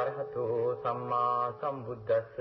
අරහතෝ සම්මා සම්බුද්දස්ස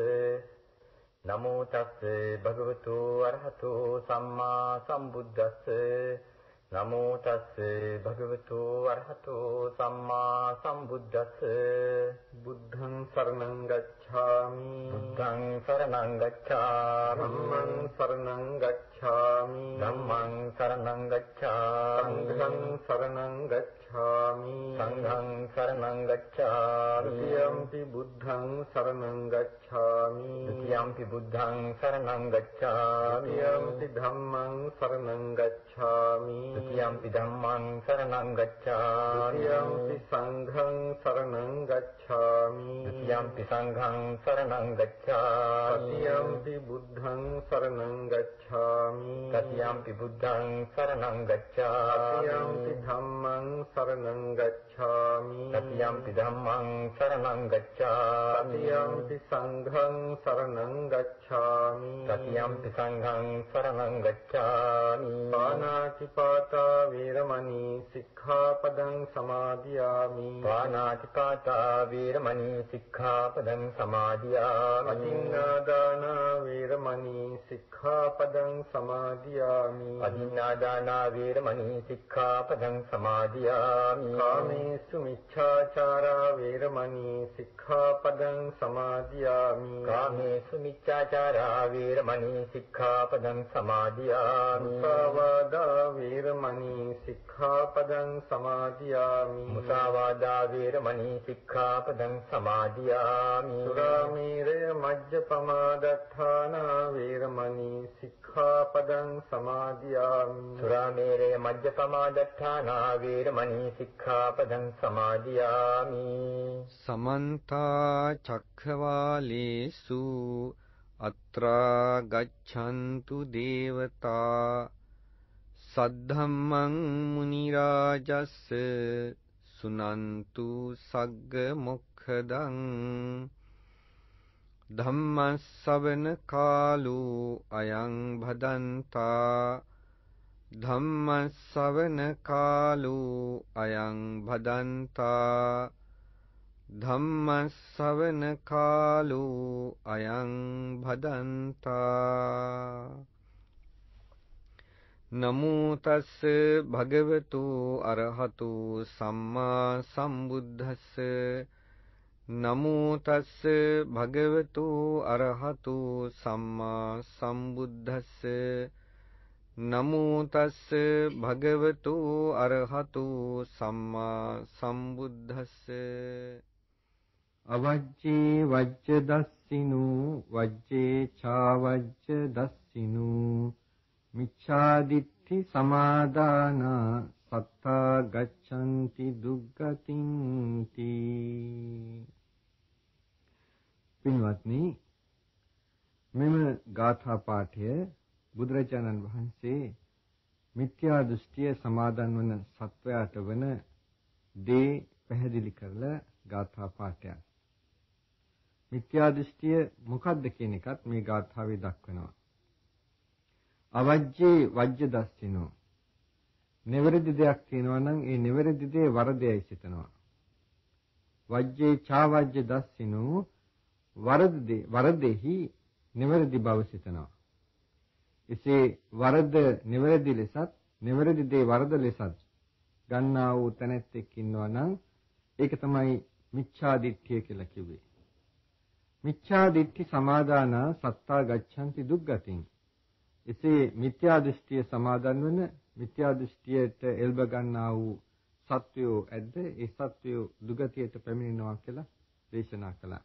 නමෝ තස්ස භගවතු අරහතෝ සම්මා සම්බුද්දස්ස නමෝ තස්ස භගවතු අරහතෝ සම්මා සම්බුද්දස්ස බුද්ධං සරණං ගච්ඡාමි බුද්ධං සරණං ගච්ඡාමි ධම්මං සරණං ගච්ඡාමි ධම්මං සරණං ගච්ඡාමි සංඝං සරණං ගච්ඡාමි සංඝං සරණං ගච්ඡාමි ဒ ුතියම්පි බුද්ධං සරණං ගච්ඡාමි ဒ ුතියම්පි බුද්ධං සරණං ගච්ඡාමි ဒ ුතියම්පි ධම්මං සරණං ගච්ඡාමි ဒ ුතියම්පි ධම්මං සරණං ගච්ඡාමි ဒ ුතියම්පි සංඝං සරණං ගච්ඡාමි ဒ ුතියම්පි සංඝං සරණං ගච්ඡාමි ဒ ුතියම්පි බුද්ධං සරණං ගච්ඡාමි ဒ ුතියම්පි බුද්ධං සරණං ගච්ඡාමි ဒ ුතියම්පි ධම්මං සරණං ගච්ඡාමි ဒ ුතියම්පි ධම්මං සරණං ගච්ඡාමි ဒ ුතියම්පි සංඝං සරණං ගච්ඡාමි ဒ ුතියම්පි සංඝං සරණං ගච්ඡාමි පාණාතිපාතා වේරමණී සික්ඛාපදං සමාදියාමි පාණාතිපාතා වේරමණී සික්ඛාපදං සමාදියාමි අදින්නාදාන වේරමණී සික්ඛාපදං සමාදියාමි අදින්නාදාන වේරමණී සික්ඛාපදං සමාදියාමි කාමේසු මිච්ඡාචාරා වේරමණී සික්ඛාපදං සමාදියාමි කාමේසු මිච්ඡාචාරා වේරමණී සික්ඛාපදං සමාදියාමි මුසාවාදා වේරමණී සික්ඛාපදං සමාදියාමි මුසාවාදා වේරමණී සික්ඛාපදං සමාදියාමි සුරාමේරය මජ්ජපමාදත්තානා වේරමණී සික්ඛාපදං සමාදියාමි සුරාමේරය මජ්ජපමාදත්තානා වේරමණී සික්ඛාපදං සමාදියාමි සමන්තා චක්ඛවාලේසු අත්‍රා ගච්ඡන්තු දේවතා සද්ධම්මං මුනි රාජස්ස සුනන්තු සග්ග මොක්ඛදං ධම්මස්සවන කාලෝ අයං භදන්තා ධම්මස්සවන කාලෝ අයං භදන්තා ධම්මස්සවන කාලෝ අයං භදන්තා නමෝ තස්ස භගවතු අරහතු සම්මා සම්බුද්දස්ස නමෝ තස්ස භගවතු අරහතු සම්මා සම්බුද්දස්ස නමෝ තස්ස භගවතු අරහතු සම්මා සම්බුද්දස්ස අවජ්ජේ වජ්ජ දස්සිනු වජ්ජේ චාවජ්ජ දස්සිනු මිච්ඡාදිත්‍ථි සමාදාන සත්තා ගච්ඡanti දුග්ගතින් තී. පින්වත්නි, මෙම ගාථා පාඨය බුදුරජාණන් වහන්සේ මිත්‍යා දෘෂ්ටිය සමාදන් වන සත්වයාට වන දේ පැහැදිලි කරලා ගාථා පාඨයක්. මිත්‍යා දෘෂ්ටිය මොකක්ද කියන එකත් මේ ගාථාවේ දක්වනවා. අවජ්ජේ වජ්ජ දස්සිනෝ. නිවැරදි දෙයක් තියෙනවා නම් ඒ නිවැරදි දේ වරදයයි සිතනවා. වජ්ජේ චාවජ්ජ දස්සිනෝ වරදෙහි නිවැරදි බව සිතනවා. එසේ වරද නිවැරදි ලෙසත් නිවැරදි දේ වරද ලෙසත් ගන්නා වූ තැනැත්තෙක් ඉන්නවා නම් ඒක තමයි මිච්ඡා දිට්ඨිය කියලා කිව්වේ. මිච්ඡා දිට්ඨි සමාදාන සත්තා ගච්ඡanti දුග්ගතින්. එසේ මිත්‍යා දෘෂ්ටිය සමාදන් වන මිත්‍යා දෘෂ්ටියට එල්බ ගන්නා වූ සත්වයෝ ඇද්ද ඒ සත්වයෝ දුගතියට පැමිණෙනවා කියලා දේශනා කළා.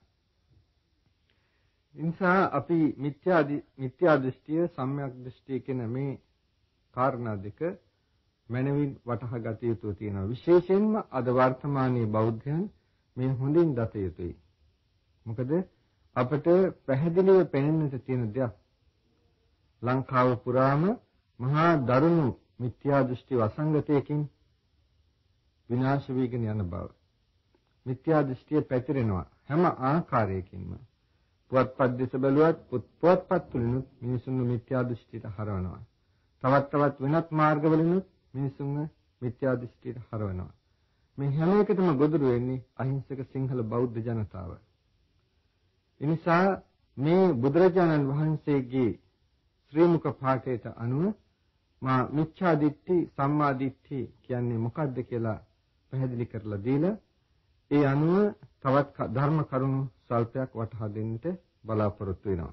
ඉන්සා අපි මිත්‍යා දෘෂ්ටිය සම්‍යක් දෘෂ්ටිය කියන මේ කාරණා දෙක මනවින් වටහා ගත යුතු තියෙනවා. විශේෂයෙන්ම අද වර්තමානයේ බෞද්ධයන් මේ හොඳින් දත යුතුයි. මොකද අපට පැහැදිලිව පෙනෙන්නට තියෙන දෙයක් ලංකාව පුරාම මහා දරුණු මිත්‍යා දෘෂ්ටි වසංගතයකින් විනාශ වීගෙන යන බව. මිත්‍යා දෘෂ්ටිය පැතිරෙනවා හැම ආකාරයකින්ම. පුවත්පත් දෙස බැලුවත් පුවත්පත් තුලිනුත් මිනිසුන්ව මිත්‍යා දෘෂ්ටියට හරවනවා. තවත් වෙනත් මාර්ගවලිනුත් මිනිසුන්ව මිත්‍යා දෘෂ්ටියට හරවනවා. මේ හැම එකටම ගොදුරු වෙන්නේ අහිංසක සිංහල බෞද්ධ ජනතාව. එනිසා මේ බුදුරජාණන් වහන්සේගේ ශ්‍රී මුක පාඨයට අනුව මා මිච්ඡා දිට්ඨි සම්මා දිට්ඨි කියන්නේ මොකක්ද කියලා පැහැදිලි කරලා දීලා ඒ අනුව තවත් ධර්ම කරුණු සල්පයක් වටහා දෙන්නට බලාපොරොත්තු වෙනවා.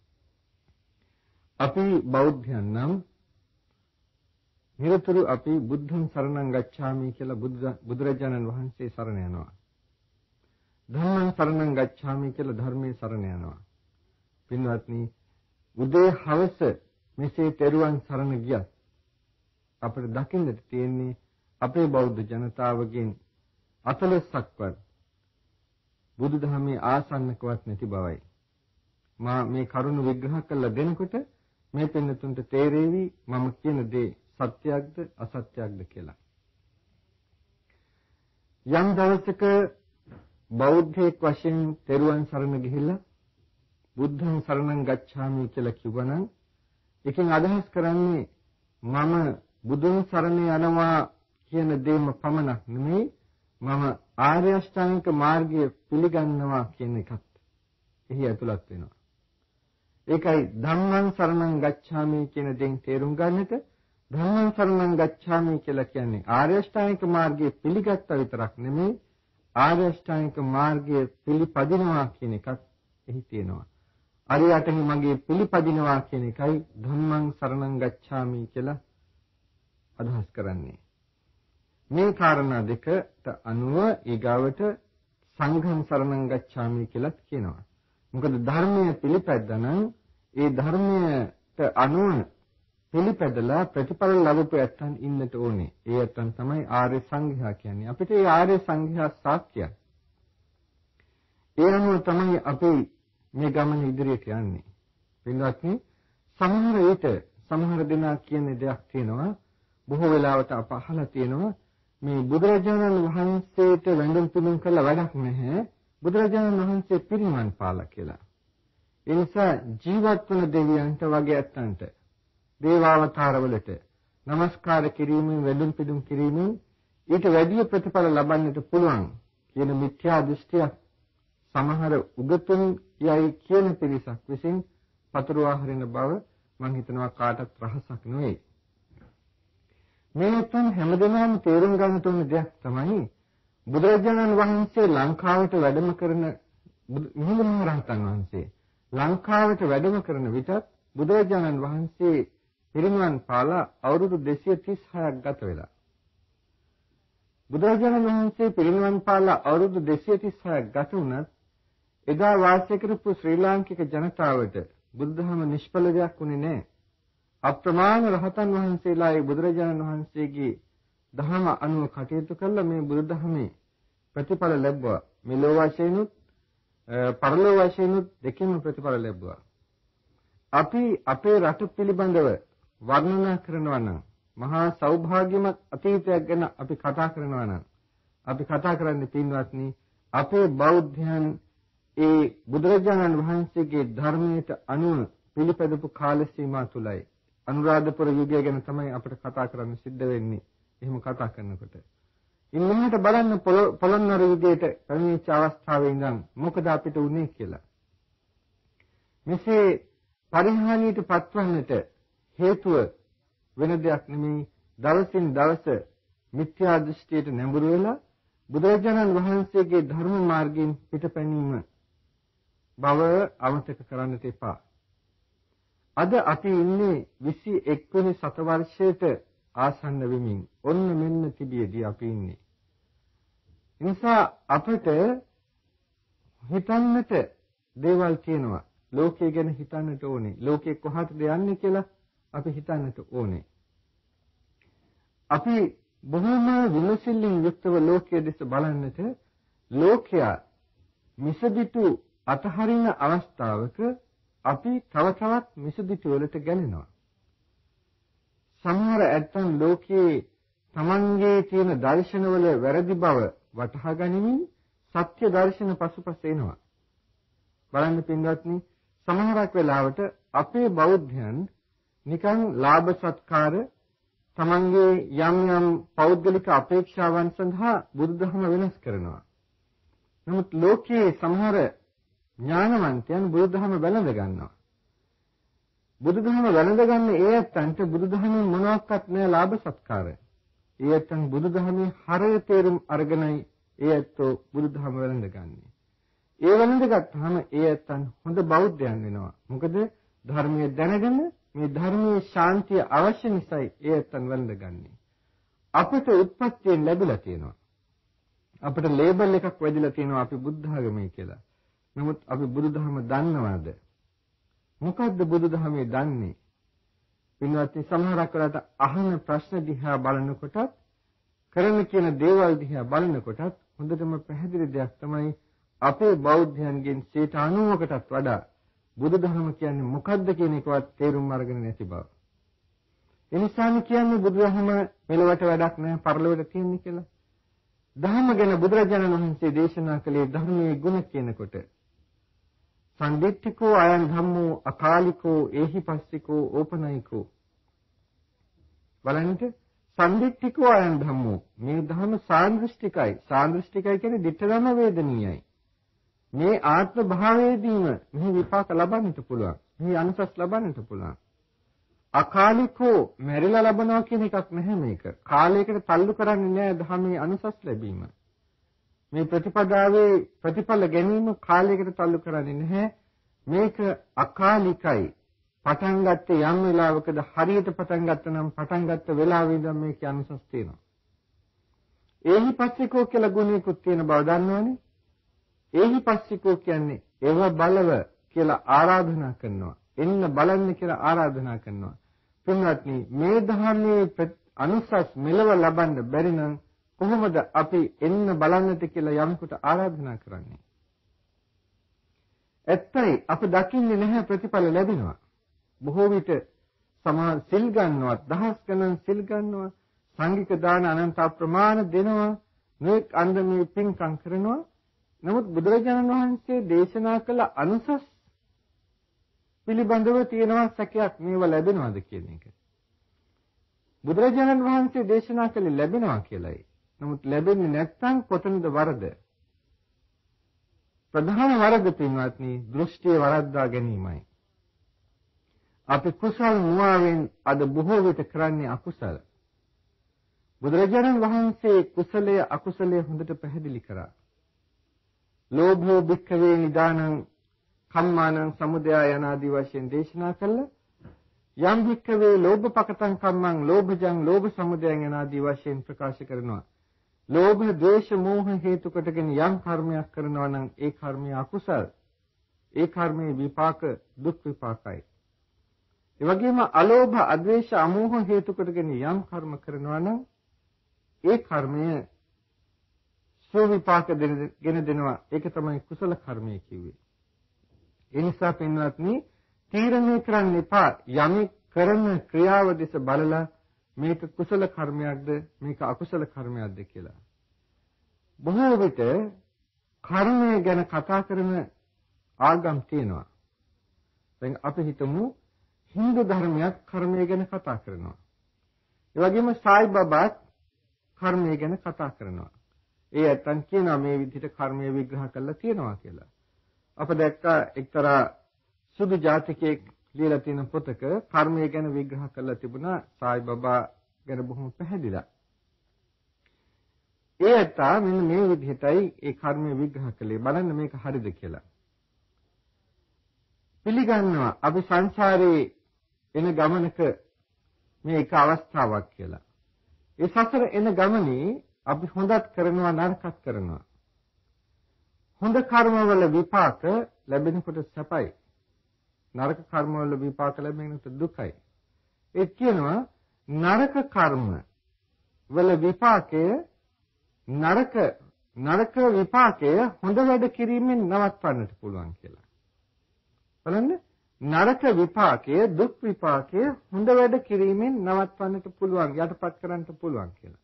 අපි බෞද්ධයන් නම් නිරතුරු අපි බුද්ධං සරණං ගච්ඡාමි කියලා බුදුරජාණන් වහන්සේ සරණ යනවා. ධම්මං සරණං ගච්ඡාමි කියලා ධර්මයේ සරණ යනවා. පින්වත්නි, උදේ හවස මෙසේ තෙරුවන් සරණ ගියත් අපිට දකින්නට තියෙන්නේ අපේ බෞද්ධ ජනතාවගෙන් 40ක්වත් බුදුදහමේ ආසන්නකවත් නැති බවයි. මා මේ කරුණ විග්‍රහ කරලා දෙනකොට මේ පින්නතුන්ට තේරෙවි මම කියන දේ සත්‍යයක්ද අසත්‍යයක්ද කියලා. යම් දවසක බෞද්ධයෙක් වශයෙන් තෙරුවන් සරණ ගිහිල්ලා බුද්ධං සරණං ගච්ඡාමි කියලා කිව්වනම් එකෙන් අදහස් කරන්නේ මම බුදුන් සරණ යනවා කියන දෙයම පමණක් නෙමෙයි මම ආර්ය අෂ්ටාංගික මාර්ගය පිළිගන්නවා කියන එකත් එහි ඇතුළත් වෙනවා. ඒකයි ධම්මං සරණං ගච්ඡාමි කියන දෙයින් තේරුම් ගන්නට ධම්මං සරණං ගච්ඡාමි කියලා කියන්නේ ආර්ය අෂ්ටාංගික මාර්ගය පිළිගත්ත විතරක් නෙමෙයි ආර්ය අෂ්ටාංගික මාර්ගය පිළිපදිනවා කියන එකත් එහි තියෙනවා. අරියටහි මගේ පිළිපදිනවා කියන එකයි ධම්මං සරණං ගච්ඡාමි කියලා අදහස් කරන්නේ. මේ කාරණා දෙකට අනුව ඊගාවට සංඝං සරණං ගච්ඡාමි කියලාත් කියනවා. මොකද ධර්මයේ පිළිපැද්දනම් ඒ ධර්මයට අනුව පිළිපැදලා ප්‍රතිඵල ලැබපු ඇත්තන් ඉන්නට ඕනේ. ඒ ඇත්තන් තමයි ආර්ය සංඝයා කියන්නේ. අපිට ඒ ආර්ය සංඝයා සාක්ෂියක්. ඒ අනුව තමයි අපි මේ ගමන ඉදිරියට යන්නේ. පින්වත්නි, සමහර විට සමහර දෙනා කියන දෙයක් තියෙනවා. බොහෝ වෙලාවට අප අහලා තියෙනවා මේ බුදුරජාණන් වහන්සේට වැඳුම් පිදුම් කළා වැඩක් නැහැ. බුදුරජාණන් වහන්සේ පිරිනිවන් පාලා කියලා. ඒ නිසා ජීවත් වන දෙවියන්ට වගේ ඇත්තන්ට දේවාවතාරවලට নমස්කාර කිරීමෙන් වැඳුම් පිදුම් කිරීමෙන් ඊට වැඩි ප්‍රතිඵල ලබන්නට පුළුවන් කියන මිත්‍යා දෘෂ්ටියක් සමහර උගතුන් යයි කියන පිරිසක් විසින් පතුරවා හරින බව මම හිතනවා කාටත් රහසක් නෙවෙයි. මේ තුන් හැමදෙනාම තේරුම් ගන්න තුන දෙයක් තමයි බුදුරජාණන් වහන්සේ ලංකාවට වැඩම කරන මිහිඳු මහ රහතන් වහන්සේ ලංකාවට වැඩම කරන විටත් බුදුරජාණන් වහන්සේ පිරිනිවන් පාලා අවුරුදු 236ක් ගත වෙලා. බුදුරජාණන් වහන්සේ පිරිනිවන් පාලා අවුරුදු 236ක් ගත වුණත් එදා වාසය කරපු ශ්‍රී ලාංකික ජනතාවට බුදුදහම නිෂ්ඵල දෙයක් වුණේ නැහැ. අප්‍රමාණ රහතන් වහන්සේලා ඒ බුදුරජාණන් වහන්සේගේ දහම අනුව කටයුතු කළා මේ බුදුදහමේ ප්‍රතිඵල ලැබුවා. මෙලොව වශයෙන්ුත් පරලොව වශයෙන්ුත් දෙකෙන්ම ප්‍රතිඵල ලැබුවා. අපි අපේ රට පිළිබඳව වර්ණනා කරනවා නම් මහා සෞභාග්‍යමත් අතීතයක් ගැන අපි කතා කරනවා නම් අපි කතා කරන්නේ පින්වත්නි අපේ බෞද්ධයන් ඒ බුදුරජාණන් වහන්සේගේ ධර්මයට අනුව පිළිපැදපු කාල සීමා තුලයි. අනුරාධපුර යුගය ගැන තමයි අපිට කතා කරන්න සිද්ධ වෙන්නේ. එහෙම කතා කරනකොට. ඉන්නහට බලන්න පොළොන්නරු යුගයට පැමිණිච්ච අවස්ථාවේ ඉඳන් මොකද අපිට උනේ කියලා. මෙසේ පරිහානියට පත්වන්නට හේතුව වෙන දෙයක් නෙමෙයි දවසින් දවස මිත්‍යා දෘෂ්ටියට නැඹුරු වෙලා බුදුරජාණන් වහන්සේගේ ධර්ම මාර්ගයෙන් පිටපැනීම බව අමතක කරන්නට එපා. අද අපි ඉන්නේ 21 වෙනි සතවර්ෂයට ආසන්න වෙමින් ඔන්න මෙන්න තිබියදී අපි ඉන්නේ. නිසා අපිට හිතන්නට දේවල් තියෙනවා. ලෝකය ගැන හිතන්නට ඕනේ. ලෝකේ කොහාටද යන්නේ කියලා අපි හිතන්නට ඕනේ. අපි බොහොම විමසිල්ලෙන් යුක්තව ලෝකයේ දෙස බලන්නට ලෝකයා මිසදිටු අතහරින අවස්ථාවක අපි තව තවත් මිසදිටු වලට ගැලෙනවා. සමහර ඇත්තන් ලෝකයේ තමන්ගේ තියෙන දර්ශනවල වැරදි බව වටහා ගනිමින් සත්‍ය දර්ශන පසුපස එනවා. බලන්න පින්වත්නි, සමහරක් වෙලාවට අපේ බෞද්ධයන් නිකන් ලාභ සත්කාර තමන්ගේ යම් යම් පෞද්ගලික අපේක්ෂාවන් සඳහා බුදුදහම වෙනස් කරනවා. නමුත් ලෝකයේ සමහර ඥානවන්තයන් බුදුදහම වැළඳ ගන්නවා. බුදුදහම වැළඳ ගන්න ඒ ඇත්තන්ට බුදුදහමෙන් මොනවාක්වත් නෑ ලාභ සත්කාර. ඒ ඇත්තන් බුදුදහමේ හරය තේරුම් අරගෙනයි ඒ ඇත්තෝ බුදුදහම වැළඳගන්නේ. ඒ වැළඳගත්තාම ඒ ඇත්තන් හොඳ බෞද්ධයන් වෙනවා. මොකද ධර්මයේ දැනගෙන මේ ධර්මයේ ශාන්තිය අවශ්‍ය නිසායි ඒ ඇත්තන් වැළඳගන්නේ. අපට උත්පත්තියෙන් ලැබිලා තියෙනවා. අපිට ලේබල් එකක් වැදිලා තියෙනවා අපි බුද්ධ ආගමයි කියලා. නමුත් අපි බුදුදහම දන්නවද? මොකද්ද බුදුදහමේ දන්නේ? පින්වත්නි සමහරක් වෙලාවට අහන ප්‍රශ්න දිහා බලනකොටත් කරන කියන දේවල් දිහා බලනකොටත් හොඳටම පැහැදිලි දෙයක් තමයි අපේ බෞද්ධයන්ගෙන් 90%කටත් වඩා බුදුදහම කියන්නේ මොකද්ද කියන එකවත් තේරුම් අරගෙන නැති බව. එනිසාම කියන්නේ බුදුදහම මෙලවට වැඩක් නැහැ පරලොවට තියෙන්නේ කියලා. ධර්ම ගැන බුදුරජාණන් වහන්සේ දේශනා කළේ ධර්මයේ ගුණ කියනකොට සම්දිට්ඨිකෝ අයං ධම්මෝ අකාලිකෝ ඒහිපස්සිකෝ ඕපනයිකෝ බලන්න සම්දිට්ඨිකෝ අයං ධම්මෝ මේ ධර්ම සාන්දෘෂ්ටිකයි. සාන්දෘෂ්ටිකයි කියන්නේ දිට්ඨ ධම්ම වේදනීයයි. මේ ආත්ම භාවයේදීම මේ විපාක ලබන්නට පුළුවන්. මේ අනුසස් ලබන්නට පුළුවන්. අකාලිකෝ මැරිලා ලබනවා කියන එකක් නැහැ මේක. කාලයකට තල්ලු කරන්නේ නැහැ ධර්මයේ අනුසස් ලැබීම. මේ ප්‍රතිපදාවේ ප්‍රතිඵල ගැනීම කාලයකට තල්ලු කරන්නේ නැහැ. මේක අකාලිකයි. පටන් ගත්තේ යම් වෙලාවකද හරියට පටන් ගත්ත නම් පටන් ගත්ත වෙලාවෙ ඉඳන් මේකේ අනුසස් තියෙනවා. ඒහිපස්සිකෝ කියලා ගුණයකුත් තියෙන බව දන්නවනේ. ඒහිපස්සිකෝ කියන්නේ ඒව බලව කියලා ආරාධනා කරනවා. එන්න බලන්න කියලා ආරාධනා කරනවා. පින්වත්නි මේ ධර්මයේ අනුසස් මෙලව ලබන්න බැරි නම් කොහොමද අපි එන්න බලන්නට කියලා යමකට ආරාධනා කරන්නේ? ඇත්තයි අපි දකින්නේ නැහැ ප්‍රතිඵල ලැබෙනවා. බොහෝ විට සමා සිල් ගන්නවත් දහස් ගණන් සිල් ගන්නවා සංඝික දාන අනන්ත ප්‍රමාණ දෙනවා මේක අන්දමේ පින්කම් කරනවා. නමුත් බුදුරජාණන් වහන්සේ දේශනා කළ අනුසස් පිළිබඳව තියෙනවා සැකයක් මේව ලැබෙනවද කියන එක. බුදුරජාණන් වහන්සේ දේශනා කළේ ලැබෙනවා කියලායි. නමුත් ලැබෙන්නේ නැත්නම් කොතනද වරද? ප්‍රධාන වරද පින්වත්නි දෘෂ්ටිය වරද්දා ගැනීමයි. අපි කුසල නුවණෙන් අද බොහෝ විට කරන්නේ අකුසල. බුදුරජාණන් වහන්සේ කුසලයේ අකුසලයේ හොඳට පැහැදිලි කරා. ලෝභෝ භික්ඛවේ නිදානං කම්මානං සමුදය යනාදී වශයෙන් දේශනා කළා. යම් භික්ඛවේ ලෝභපකතං කම්මං ලෝභජං ලෝභ සමුදයං යනාදී වශයෙන් ප්‍රකාශ කරනවා. ලෝභ, ද්වේෂ, මෝහ හේතු කොටගෙන යම් කර්මයක් කරනවා නම් ඒ කර්මය අකුසල්. ඒ කර්මයේ විපාක දුක් විපාකයි. ඒ වගේම අලෝභ, අද්වේෂ, අමෝහ හේතු කොටගෙන යම් කර්ම කරනවා නම් ඒ කර්මය සෝවිපාක ගෙන දෙනවා. ඒක තමයි කුසල කර්මය කිව්වේ. ඒ නිසා පින්වත්නි තීරණය කරන්න එපා යමෙක් කරන ක්‍රියාව දෙස බලලා මේක කුසල කර්මයක්ද මේක අකුසල කර්මයක්ද කියලා. බොහෝ විට කර්මය ගැන කතා කරන ආගම් තියෙනවා. දැන් අපි හිතමු හින්දු ධර්මයක් කර්මය ගැන කතා කරනවා. ඒ වගේම සායි බබාත් කර්මය ගැන කතා කරනවා. ඒ ඇත්තන් කියනවා මේ විදිහට කර්මය විග්‍රහ කරලා තියෙනවා කියලා. අප දැක්කා එක්තරා සුදු ජාතකයෙක් ලියලා තියෙන පොතක කර්මය ගැන විග්‍රහ කරලා තිබුණා සායි බබා ගැන බොහොම පැහැදිලා. ඒ ඇත්තා මෙන්න මේ විදිහටයි ඒ කර්මය විග්‍රහ කළේ. බලන්න මේක හරිද කියලා. පිළිගන්නවා අපි සංසාරේ එන ගමනක මේ එක අවස්ථාවක් කියලා. ඒ සසර එන ගමනේ අපි හොඳත් කරනවා නරකත් කරනවා. හොඳ කර්මවල විපාක ලැබෙනකොට සැපයි. නරක කර්මවල විපාක ලැබෙනකොට දුකයි. ඒ කියනවා නරක කර්ම වල විපාකය නරක විපාකය හොඳ වැඩ කිරීමෙන් නවත්වන්නට පුළුවන් කියලා. බලන්න නරක විපාකය දුක් විපාකය හොඳ වැඩ කිරීමෙන් නවත්වන්නට පුළුවන් යටපත් කරන්නට පුළුවන් කියලා.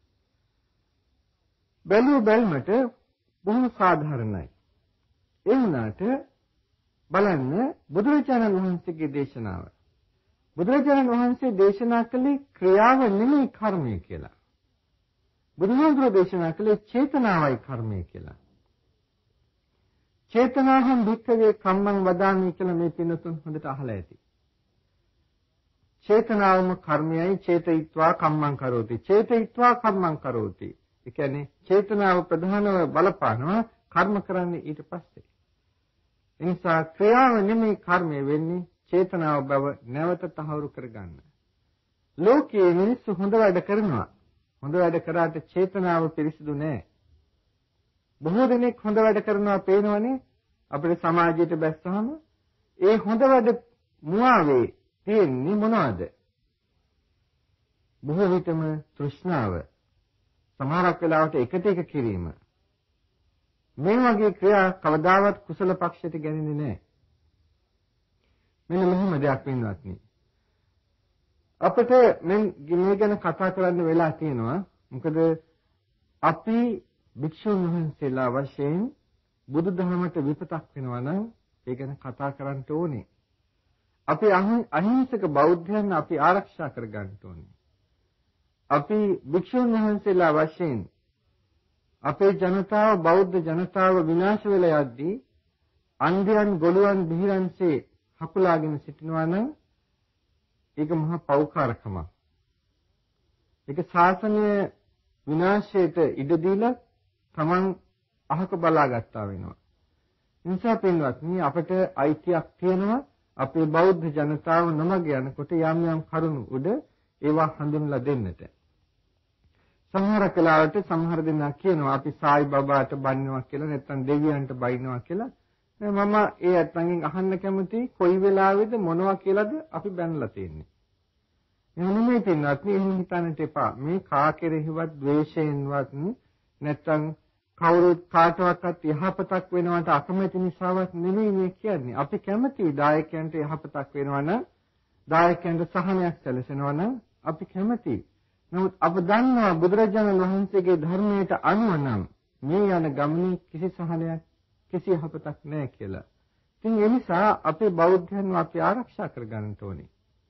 බැලුමට බොහොම සාධාරණයි. ඒ වුණාට බලන්න බුදුරජාණන් වහන්සේගේ දේශනාව බුදුරජාණන් වහන්සේ දේශනා කළේ ක්‍රියාව නෙමෙයි කර්මය කියලා. බුදුහාමුදුරුවෝ දේශනා කළේ චේතනාවයි කර්මය කියලා. චේතනාහං භික්ඛවේ කම්මං වදාමි කියලා මේ පින්නතුන් හොඳට අහලා ඇති. චේතනාවම කර්මයයි චේතයිත්වා කම්මං කරෝති. චේතයිත්වා කම්මං කරෝති. ඒ කියන්නේ චේතනාව ප්‍රධානව බලපානවා කර්ම කරන්නේ ඊට පස්සේ. ඒ නිසා ක්‍රියාව නෙමෙයි කර්මය වෙන්නේ චේතනාව බව නැවත තහවුරු කරගන්න. ලෝකයේ මිනිස්සු හොඳ වැඩ කරනවා. හොඳ වැඩ කරාට චේතනාව පිරිසිදු නැහැ. බොහෝ දෙනෙක් හොඳ වැඩ කරනවා පේනවනේ අපේ සමාජයට බැස්සහම ඒ හොඳ වැඩ මුවාවේ තියෙන්නේ මොනවද? බොහෝ විටම තෘෂ්ණාව. සමහරක් වෙලාවට එකට එක කිරීම. මේ වගේ ක්‍රියා කවදාවත් කුසල පක්ෂයට ගෙනෙන්නේ නැහැ. මෙන්න මෙහෙම දෙයක් වෙනවත්නි. අපිට මේ ගැන කතා කරන්න වෙලා තියෙනවා. මොකද අපි භික්ෂුන් වහන්සේලා වශයෙන් බුදුදහමට විපතක් වෙනවා නම් ඒ ගැන කතා කරන්න ඕනේ. අපි අහිංසක බෞද්ධයන් අපි ආරක්ෂා කර ගන්න ඕනේ. අපි භික්ෂුන් වහන්සේලා වශයෙන් අපේ ජනතාව බෞද්ධ ජනතාව විනාශ වෙලා යද්දී අන්ධයන් ගොළුන් බිහිරන්සේ හකුලාගෙන සිටිනවා නම් ඒක මහා පෞකාරකමක්. ඒක ශාසනය විනාශයට ඉඩ දීලා තමන් අහක බලාගත්තා වෙනවා. නිසා පින්වත්නි අපට අයිතියක් තියෙනවා අපේ බෞද්ධ ජනතාව නමග යනකොට යම් යම් කරුණු උඩ ඒවා හඳුන්ලා දෙන්නට. සමහර කලාවට සමහර දෙනා කියනවා අපි සායි බබාට බනිනවා කියලා නැත්නම් දෙවියන්ට බනිනවා කියලා. මම ඒ අත්ංගෙන් අහන්න කැමති කොයි වෙලාවෙද මොනවා කියලාද අපි බැනලා තියෙන්නේ. එහෙනම් මේ පින්වත්නි එහෙම හිතන්නට එපා. මේ කා කෙරෙහිවත් ද්වේෂයෙන්වත් නැත්නම් කවුරුත් කාටවත් යහපතක් වෙනවට අකමැති නිසාවත් නෙමෙයි මේ කියන්නේ. අපි කැමති දායකයන්ට යහපතක් වෙනවා නම් දායකයන්ට සහනයක් සැලසෙනවා නම් අපි කැමති. නමුත් අප දන්නවා බුදුරජාණන් වහන්සේගේ ධර්මයට අනුව නම් මේ යන ගමනේ කිසි සහනයක් කිසි යහපතක් නැහැ කියලා. ඉතින් ඒ නිසා අපේ බෞද්ධයන්ව අපි ආරක්ෂා කරගන්න ඕනේ.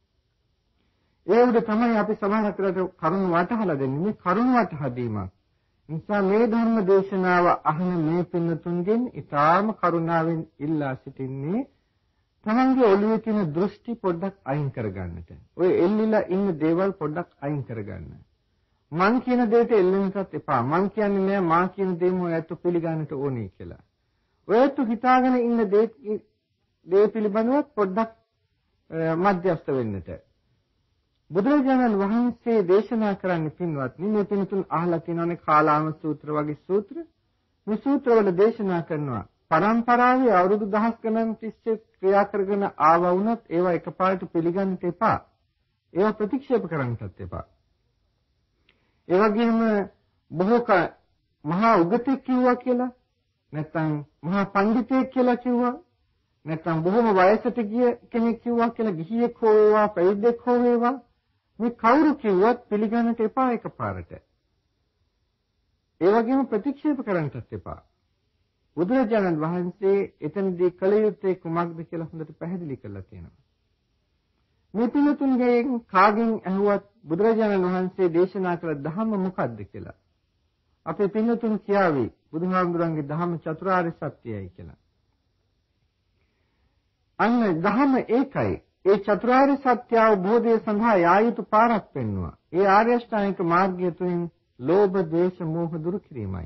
ඒ උඩ තමයි අපි සමාජ කරුණු වටහලා දෙන්නේ. මේ කරුණු වටහා දීමක්. නිසා මේ ධර්ම දේශනාව අහන මේ පින්නතුන්ගෙන් ඊටාම කරුණාවෙන් ඉල්ලා සිටින්නේ තමන්ගේ ඔළුවේ තියෙන දෘෂ්ටි පොඩ්ඩක් අයින් කරගන්නට. ඔය එල්ලිලා ඉන්න දේවල් පොඩ්ඩක් අයින් කරගන්න. මං කියන දෙයට එල්ලෙන්නත් එපා. මං කියන්නේ නෑ මා කියන දේම ඔයත් පිළිගන්නට ඕනේ කියලා. ඔයත් හිතාගෙන ඉන්න දේ පිළිබඳව පොඩ්ඩක් මධ්‍යස්ථ වෙන්නට. බුදුරජාණන් වහන්සේ දේශනා කරන්නේ පින්වත්නි මේ පින්තුන් අහලා තියෙනවානේ කාලාම සූත්‍ර වගේ සූත්‍ර. මේ සූත්‍රවල දේශනා කරනවා පරම්පරාවේ අවුරුදු දහස් ගණන් තිස්සේ ක්‍රියා කරගෙන ආවා වුණත් ඒවා එකපාරට පිළිගන්නට එපා. ඒවා ප්‍රතික්ෂේප කරන්නත් එපා. ඒ වගේම බොහෝ මහා උගතෙක් කිව්වා කියලා නැත්නම් මහා පඬිතෙක් කියලා කිව්වා නැත්නම් බොහොම වයසට ගිය කෙනෙක් කිව්වා කියලා ගිහියෙක් හෝ වේවා පැවිද්දෙක් හෝ වේවා මේ කවුරු කිව්වත් පිළිගන්නට එපා එකපාරට. ඒ වගේම ප්‍රතික්ෂේප කරන්නත් එපා. බුදුරජාණන් වහන්සේ එතනදී කල යුත්තේ කුමක්ද කියලා හොඳට පැහැදිලි කරලා තියෙනවා. මේ පිළිතුන්ගෙන් කාගෙන් ඇහුවත් බුදුරජාණන් වහන්සේ දේශනා කළ ධර්ම මොකක්ද කියලා. අපේ පිළිතුන් කියාවේ බුදුහාමුදුරන්ගේ ධර්ම චතුරාර්ය සත්‍යයයි කියලා. අන්න ධර්ම ඒකයි. ඒ චතුරාර්ය සත්‍ය අවබෝධය සඳහා යා යුතු පාරක් පෙන්වුවා. ඒ ආර්ය අෂ්ටාංගික මාර්ගය තුලින් ලෝභ, ද්වේෂ, මෝහ දුරු කිරීමයි.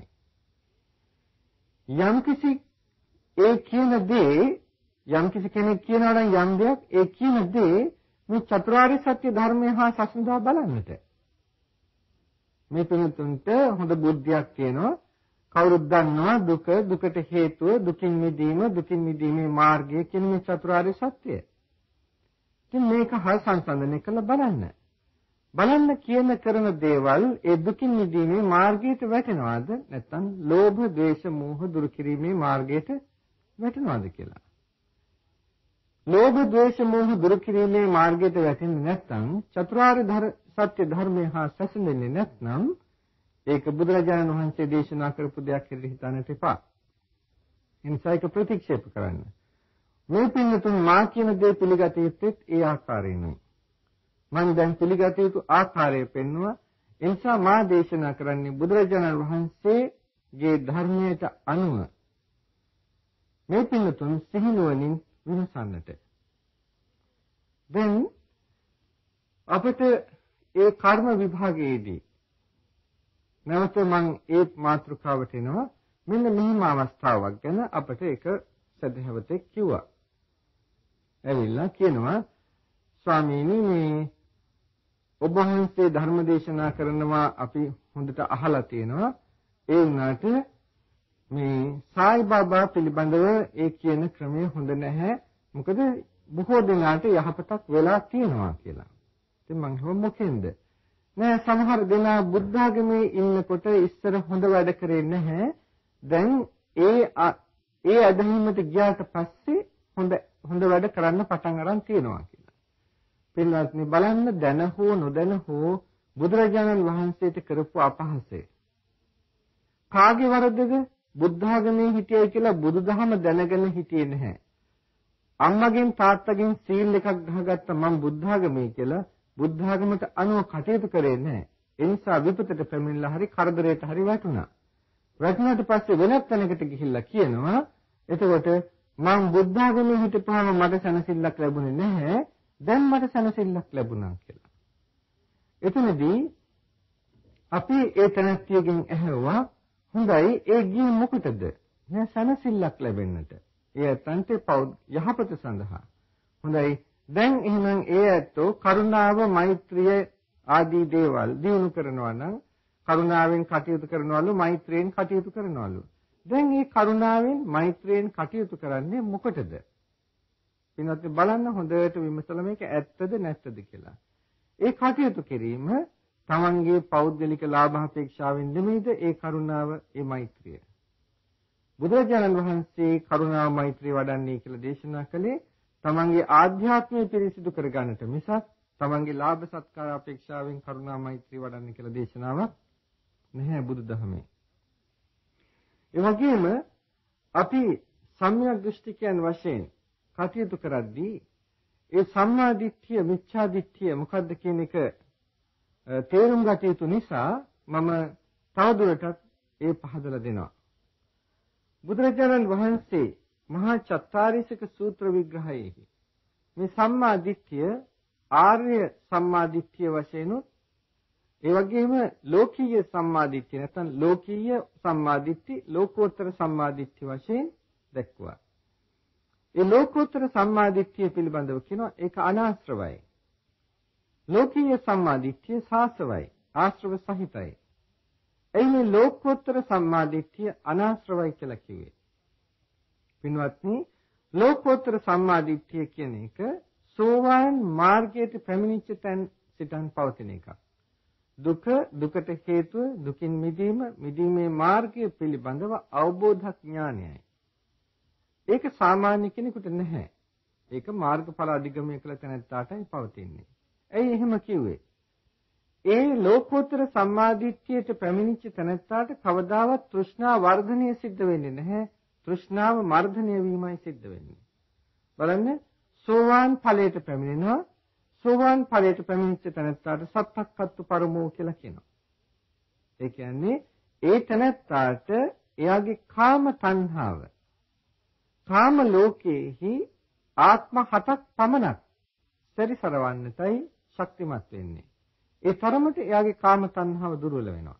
යම්කිසි ඒ කියන දේ යම්කිසි කෙනෙක් කියනවා නම් යම් දෙයක් ඒ කියන දේ මේ චතුරාර්ය සත්‍ය ධර්මය හා සසඳා බලන්නට. මේ පිළිතුන්ට හොඳ බුද්ධියක් තියෙනවා. කවුරුත් දන්නවා දුක, දුකට හේතුව, දුකින් මිදීම, දුකින් මිදීමේ මාර්ගය කියන මේ චතුරාර්ය සත්‍යය. ඉතින් මේක හා සංසන්දනය කරලා බලන්න. බලන්න කියන කරන දේවල් ඒ දුකින් මිදීමේ මාර්ගයට වැටෙනවද නැත්නම් ලෝභ, ද්වේෂ, මෝහ දුරු කිරීමේ මාර්ගයට වැටෙනවද කියලා. ලෝභ, ද්වේෂ, මෝහ දුරු කිරීමේ මාර්ගයට වැටෙන්නේ නැත්නම් චතුරාර්ය සත්‍ය ධර්මය හා සැසඳෙන්නේ නැත්නම් ඒක බුදුරජාණන් වහන්සේ දේශනා කරපු දෙයක් කියලා හිතන්නට එපා. එනිසා ඒක ප්‍රතික්ෂේප කරන්න. මේ පින්නතුන් මා කියන දේ පිළිගත යුත්තේ ඒ ආකාරයෙන්මයි. මම දැන් පිළිගත යුතු ආකාරය පෙන්වුවා. ඒ නිසා මා දේශනා කරන්නේ බුදුරජාණන් වහන්සේගේ ධර්මයට අනුව මේ පින්තුන් සිහිනුවණින් විමසන්නට. දැන් අපිට ඒ කර්ම විභාගයේදී නැවත මම ඒ මාතෘකාවට එනවා. මෙන්න මෙහිම අවස්ථාවක් ගැන අපිට එක සදහවතෙක් කිව්වා. ඇවිල්ලා කියනවා ස්වාමීනි මේ ඔබ වහන්සේ ධර්ම දේශනා කරනවා අපි හොඳට අහලා තියෙනවා. ඒ වුණාට මේ සායි බාබා පිළිබඳව ඒ කියන ක්‍රමය හොඳ නැහැ. මොකද බොහෝ දෙනාට යහපතක් වෙලා තියෙනවා කියලා. ඉතින් මං හිතුවා මොකෙන්ද? නෑ සමහර දෙනා බුද්ධ ආගමේ ඉන්නකොට ඉස්සර හොඳ වැඩ කරේ නැහැ. දැන් ඒ අදහිමට ගියාට පස්සේ හොඳ වැඩ කරන්න පටන් අරන් තියෙනවා කියලා. පින්වත්නි බලන්න දැන හෝ නොදැන හෝ බුදුරජාණන් වහන්සේට කරපු අපහාසය. කාගේ වරදද? බුද්ධ ආගමේ හිටියයි කියලා බුදුදහම දැනගෙන හිටියේ නැහැ. අම්මගෙන් තාත්තගෙන් සීල් එකක් ගහගත්ත මම බුද්ධ ආගමේ කියලා බුද්ධ ආගමට අනුව කටයුතු කරේ නැහැ. ඒ නිසා විපතට පැමිණලා හරි කරදරයට හරි වැටුණා. වැටුණාට පස්සේ වෙනත් තැනකට ගිහිල්ලා කියනවා එතකොට මම බුද්ධ ආගමේ හිටපුවාම මට සැනසෙල්ලක් ලැබුණේ නැහැ. දැන් මට සැනසෙල්ලක් ලැබුණා කියලා. එතනදී අපි ඒ තැනැත්තියගෙන් ඇහුවා හොඳයි ඒ ගියේ මොකටද? නෑ සැනසෙල්ලක් ලැබෙන්නට. ඒ ඇත්තන්ට යහපත සඳහා. හොඳයි දැන් එහෙනම් ඒ ඇත්තෝ කරුණාව මෛත්‍රිය ආදී දේවල් දිනු කරනවා නම් කරුණාවෙන් කටයුතු කරනවලු මෛත්‍රියෙන් කටයුතු කරනවලු. දැන් මේ කරුණාවෙන් මෛත්‍රියෙන් කටයුතු කරන්නේ මොකටද? පින්වත් බලන්න හොඳට විමසලා මේක ඇත්තද නැත්තද කියලා. ඒ කටයුතු කිරීම තමන්ගේ පෞද්ගලික ලාභ අපේක්ෂාවෙන් නෙමෙයිද ඒ කරුණාව ඒ මෛත්‍රිය. බුදුරජාණන් වහන්සේ කරුණාව මෛත්‍රිය වඩන්නේ කියලා දේශනා කළේ තමන්ගේ ආධ්‍යාත්මය පිරිසිදු කරගන්නට මිසක් තමන්ගේ ලාභ සත්කාර අපේක්ෂාවෙන් කරුණා මෛත්‍රිය වඩන්න කියලා දේශනාවක් නැහැ බුදුදහමේ. ඒ වගේම අපි සම්‍යක් දෘෂ්ටිකයන් වශයෙන් කටයුතු කරද්දී ඒ සම්මා දිට්ඨිය මිච්ඡා දිට්ඨිය මොකද්ද කියන එක තේරුම් ගත යුතු නිසා මම තවදුරටත් ඒ පහදලා දෙනවා. බුදුරජාණන් වහන්සේ මහා චත්තාරීසක සූත්‍ර විග්‍රහයේහි මේ සම්මා දිට්ඨිය ආර්ය සම්මා දිට්ඨිය වශයෙන් ඒ වගේම ලෝකීය සම්මා දිට්ඨිය නැත්නම් ලෝකීය සම්මා දිට්ඨි ලෝකෝත්තර සම්මා දිට්ඨි වශයෙන් දැක්වුවා. ඒ ලෝකෝත්තර සම්මා දිට්ඨිය පිළිබඳව කියනවා ඒක අනාශ්‍රවයි. ලෝකීය සම්මා දිට්ඨිය සාස්වයි ආශ්‍රව සහිතයි. එයිනේ ලෝකෝත්තර සම්මා දිට්ඨිය අනාශ්‍රවයි කියලා කිව්වේ. පින්වත්නි ලෝකෝත්තර සම්මා දිට්ඨිය කියන එක සෝවාන් මාර්ගයට පැමිණිච්ච තැන් සිටන් පවතින එකක්. දුකට හේතුව දුකින් මිදීමේ මාර්ගය පිළිබඳව අවබෝධ ඥානයයි. ඒක සාමාන්‍ය කෙනෙකුට නැහැ. ඒක මාර්ගඵල අධිගමනය කළ තැනැත්තාටයි පවතින්නේ. ඇයි එහෙම කිව්වේ? ඒ ලෝකෝත්තර සම්මාදිට්ඨියට පැමිණිච්ච තැනැත්තාට කවදාවත් තෘෂ්ණා වර්ධනය සිද්ධ වෙන්නේ නැහැ. තෘෂ්ණාව මර්ධනය වීමයි සිද්ධ වෙන්නේ. බලන්න සෝවාන් ඵලයට පැමිණෙනවා. සෝවාන් ඵලයට පැමිණිච්ච තැනැත්තාට සත්තක්කත්තු පරමෝ කියලා කියනවා. ඒ කියන්නේ ඒ තැනැත්තාට එයාගේ කාම තණ්හාව කාම ලෝකයේහි ආත්ම 7ක් පමණක් සැරිසරවන්නටයි ශක්තිමත් වෙන්නේ. ඒ තරමට එයාගේ කාම තණ්හාව දුර්වල වෙනවා.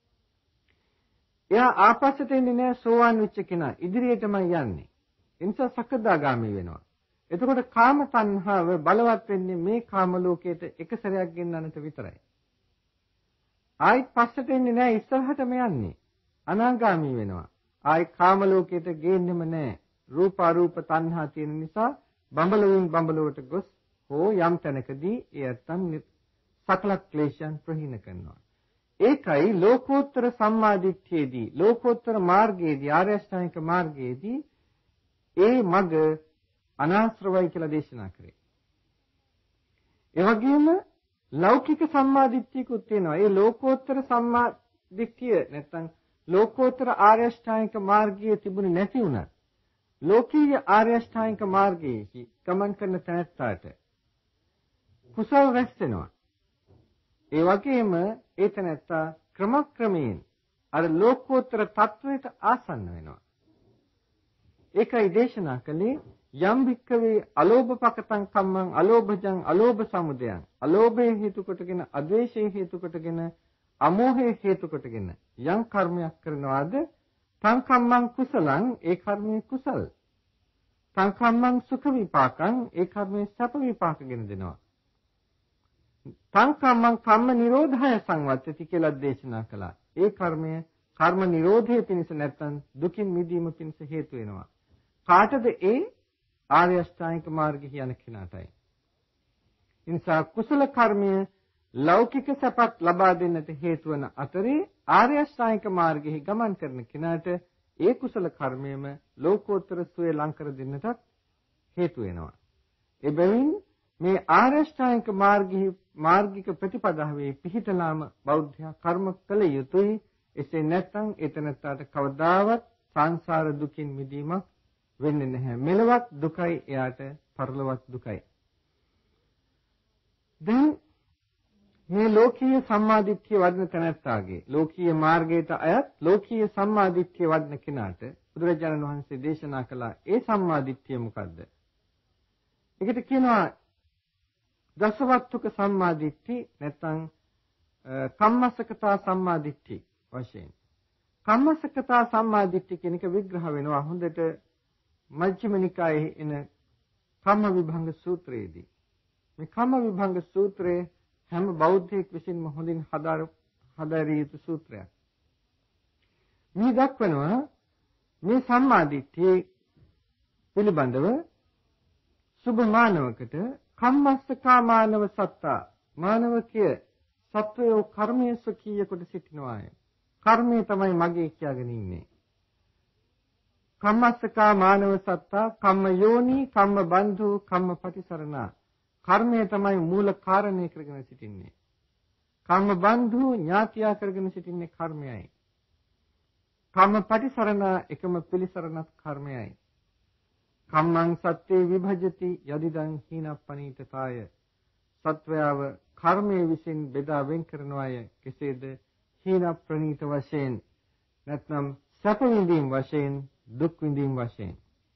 එයා ආපස්සට එන්නේ නැහැ සෝවාන් වෙච්ච කෙනා. ඉදිරියටමයි යන්නේ. ඒ නිසා සකදාගාමී වෙනවා. එතකොට කාම තණ්හාව බලවත් වෙන්නේ මේ කාම ලෝකයට එක සැරයක් ගෙන්නන්නට විතරයි. ආයිත් පස්සට එන්නේ නැහැ ඉස්සරහටම යන්නේ. අනාගාමී වෙනවා. ආයි කාම ලෝකයට ගේන්නෙම නැහැ. රූප අරූප තණ්හා තියෙන නිසා බඹලොවින් බඹලොවට ගොස් හෝ යම් තැනකදී ඒ අත්තන් සකල ක්ලේශයන් ප්‍රහීන කරනවා. ඒකයි ලෝකෝත්තර සම්මාදිට්ඨියේදී ලෝකෝත්තර මාර්ගයේදී ආර්ය අෂ්ටාංගික මාර්ගයේදී ඒ මඟ අනාශ්‍රවයි කියලා දේශනා කරේ. ඒ වගේම ලෞකික සම්මාදිට්ඨියකුත් තියෙනවා. ඒ ලෝකෝත්තර සම්මාදිට්ඨිය නැත්නම් ලෝකෝත්තර ආර්ය අෂ්ටාංගික මාර්ගයේ තිබුණේ නැති වුණත් ලෝකීය ආර්ය අෂ්ටාංගික මාර්ගයේ ගමන් කරන තැනැත්තාට කුසල් රැස් වෙනවා. ඒ වගේම ඒතනත්ත ක්‍රමක්‍රමයෙන් අර ලෝකෝත්තර තත්වයට ආසන්න වෙනවා. ඒකයි දේශනා කළේ යම් වික්කවේ අලෝභපකතං කම්මං අලෝභජං අලෝභ සමුදයං අලෝභය හේතු කොටගෙන අද්වේෂය හේතු කොටගෙන අමෝහය හේතු කොටගෙන යම් කර්මයක් කරනවාද තං කම්මං කුසලං ඒ කර්මයේ කුසල් තං කම්මං සුඛ විපාකං ඒ කර්මයේ සැප විපාකගෙන දෙනවා තං කම්මං කම්ම නිරෝධය සංවත්තති කියලා දේශනා කළා. ඒ කර්මය කර්ම නිරෝධය පිණිස නැත්නම් දුකින් මිදීම පිණිස හේතු වෙනවා. කාටද ඒ ආර්ය අෂ්ටාංගික මාර්ගය යන කෙනාටයි. ඉන්සා කුසල කර්මය ලෞකික සැපත් ලබා දෙන්නට හේතු වන අතරේ ආර්ය අෂ්ටාංගික මාර්ගයේ ගමන් කරන කෙනාට ඒ කුසල කර්මයම ලෝකෝත්තර සුවේ ලං කර දෙන්නටත් හේතු වෙනවා. එබැවින් මේ ආර්ය අෂ්ටාංගික මාර්ගික ප්‍රතිපදාවේ පිහිටලාම බෞද්ධයා කර්ම කළ යුතුයි. එසේ නැත්නම් එතනට කවදාවත් සංසාර දුකින් මිදීමක් වෙන්නේ නැහැ. මෙලවත් දුකයි එයාට පරලොවත් දුකයි. දැන් මේ ලෝකීය සම්මාදිට්ඨිය වඩන තැනැත්තාගේ ලෝකීය මාර්ගයට අයත් ලෝකීය සම්මාදිට්ඨිය වඩන කෙනාට බුදුරජාණන් වහන්සේ දේශනා කළ ඒ සම්මාදිට්ඨිය මොකද්ද? ඒකට කියනවා දසවත්තුක සම්මාදිට්ඨි නැත්නම් කම්මස්සකතා සම්මාදිට්ඨි වශයෙන්. කම්මස්සකතා සම්මාදිට්ඨි කියන එක විග්‍රහ වෙනවා හොඳට මජ්ක්‍ධිම නිකායේ එන කම්ම විභංග සූත්‍රයේදී. මේ කම්ම විභංග සූත්‍රයේ හැම බෞද්ධයෙක් විසින්ම හොඳින් හදාරිය යුතු සූත්‍රයක්. මේ දක්වනවා මේ සම්මාදිට්ඨිය පිළිබඳව සුභ මානවකට කම්මස්සකා මානව සත්තා මානවකය සත්වයෝ කර්මයේ සුඛීය කොට සිටිනවාය. කර්මය තමයි මගේ කියාගෙන ඉන්නේ. කම්මස්සකා මානව සත්තා කම්ම යෝනි කම්ම බන්ධු කම්ම පටිසරණා කර්මය තමයි මූල කාරණේ කරගෙන සිටින්නේ. කම්ම බන්ධු ඥාතියා කරගෙන සිටින්නේ කර්මයයි. කම්ම පටිසරණා එකම පිළිසරණත් කර්මයයි. කම්මං සත්‍යේ විභජති යදිදං හීනප්පනීතතාය සත්වයාව කර්මයේ විසින් බෙදා වෙන් කරනවාය. කෙසේද? හීන ප්‍රනීත වශයෙන් නැත්නම් සැප විඳීම් වශයෙන් දුක් විඳීම් වශයෙන්.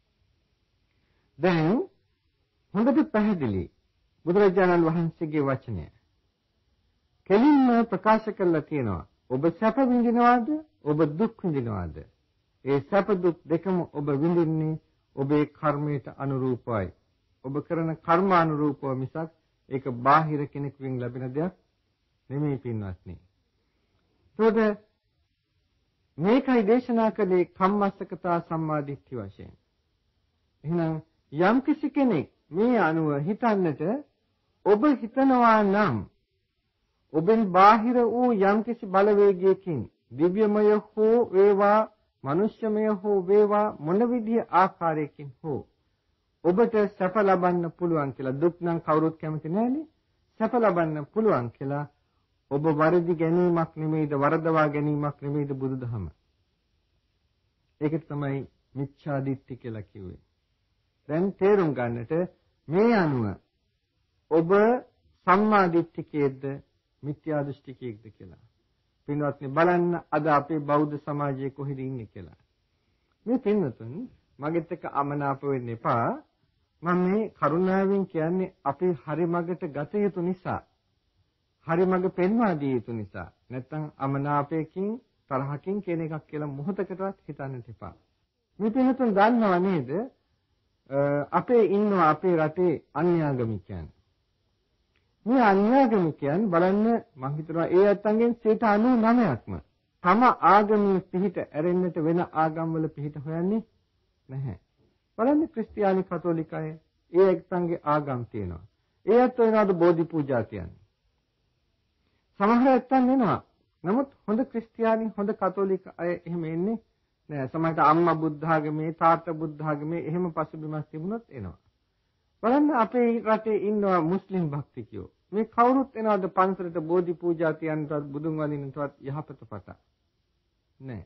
දැන් හොඳට පැහැදිලි බුදුරජාණන් වහන්සේගේ වචනය. කෙලින්ම ප්‍රකාශ කරලා තියෙනවා ඔබ සැප විඳිනවාද ඔබ දුක් විඳිනවාද? ඒ සැප දුක් දෙකම ඔබ විඳින්නේ ඔබේ කර්මයට අනුරූපයි. ඔබ කරන කර්මානුරූපව මිසක් ඒක බාහිර කෙනෙකුගෙන් ලැබෙන දෙයක් නෙමෙයි පින්වත්නි. ඒකට මේකයි දේශනා කළේ කම්මස්සකතා සම්මාදිට්ඨිය වශයෙන්. එහෙනම් යම් කිසි කෙනෙක් මේ අනුව හිතන්නට ඔබ හිතනවා නම් ඔබෙන් බාහිර වූ යම් කිසි බලවේගයකින් දිව්‍යමය හෝ වේවා මනුෂ්‍යමය හෝ වේවා මොන විදිහ ආකාරයකින් හෝ ඔබට සැප ලබන්න පුළුවන් කියලා දුක් නම් කවුරුත් කැමති නැහැනේ. සැප ලබන්න පුළුවන් කියලා ඔබ වරදි ගැනීමක් නෙමෙයිද වරදවා ගැනීමක් නෙමෙයිද බුදුදහම. ඒකට තමයි මිච්ඡා දිට්ඨි කියලා කිව්වේ. දැන් තේරුම් ගන්නට මේ අනුව ඔබ සම්මා දිට්ඨිකයේද මිත්‍යා දෘෂ්ටිකයේද කියලා. පින්වත්නි බලන්න අද අපේ බෞද්ධ සමාජයේ කොහෙද ඉන්නේ කියලා. මේ පින්වතුන් මගෙත් එක්ක අමනාප වෙන්න එපා. මම මේ කරුණාවෙන් කියන්නේ අපි හරි මගට ගත යුතු නිසා. හරි මඟ පෙන්වා දිය යුතු නිසා. නැත්තම් අමනාපයකින් තරහකින් කියන එකක් කියලා මොහොතකටවත් හිතන්නට එපා. මේ පින්වතුන් දන්නව නේද? අපේ ඉන්නවා අපේ රටේ අන්‍යාගමිකයන්. මේ අන්‍යාගමිකයන් බලන්න මම හිතනවා ඒ අත්ංගෙන් 99%ක්ම තම ආගමේ පිහිට ඇරෙන්නට වෙන ආගම්වල පිහිට හොයන්නේ නැහැ. බලන්න ක්‍රිස්තියානි කතෝලික අය ඒ එක්තන්ගේ ආගම් තියෙනවා. ඒ අත් වෙනවාද බෝධි පූජා කියන්නේ. සමහර ඇත්තන් වෙනවා. නමුත් හොඳ ක්‍රිස්තියානි හොඳ කතෝලික අය එහෙම එන්නේ නෑ. සමහරට අම්මා බුද්ධ ආගමේ තාත්තා බුද්ධ ආගමේ එහෙම පසුබිමක් තිබුණොත් එනවා. බලන්න අපේ රටේ ඉන්නවා මුස්ලිම් භක්තිකයෝ. මේ කවුරුත් එනවාද පන්සලට බෝධි පූජා තියන්නටවත් බුදුන් වඳින්නටවත් යහපත පතා නෑ.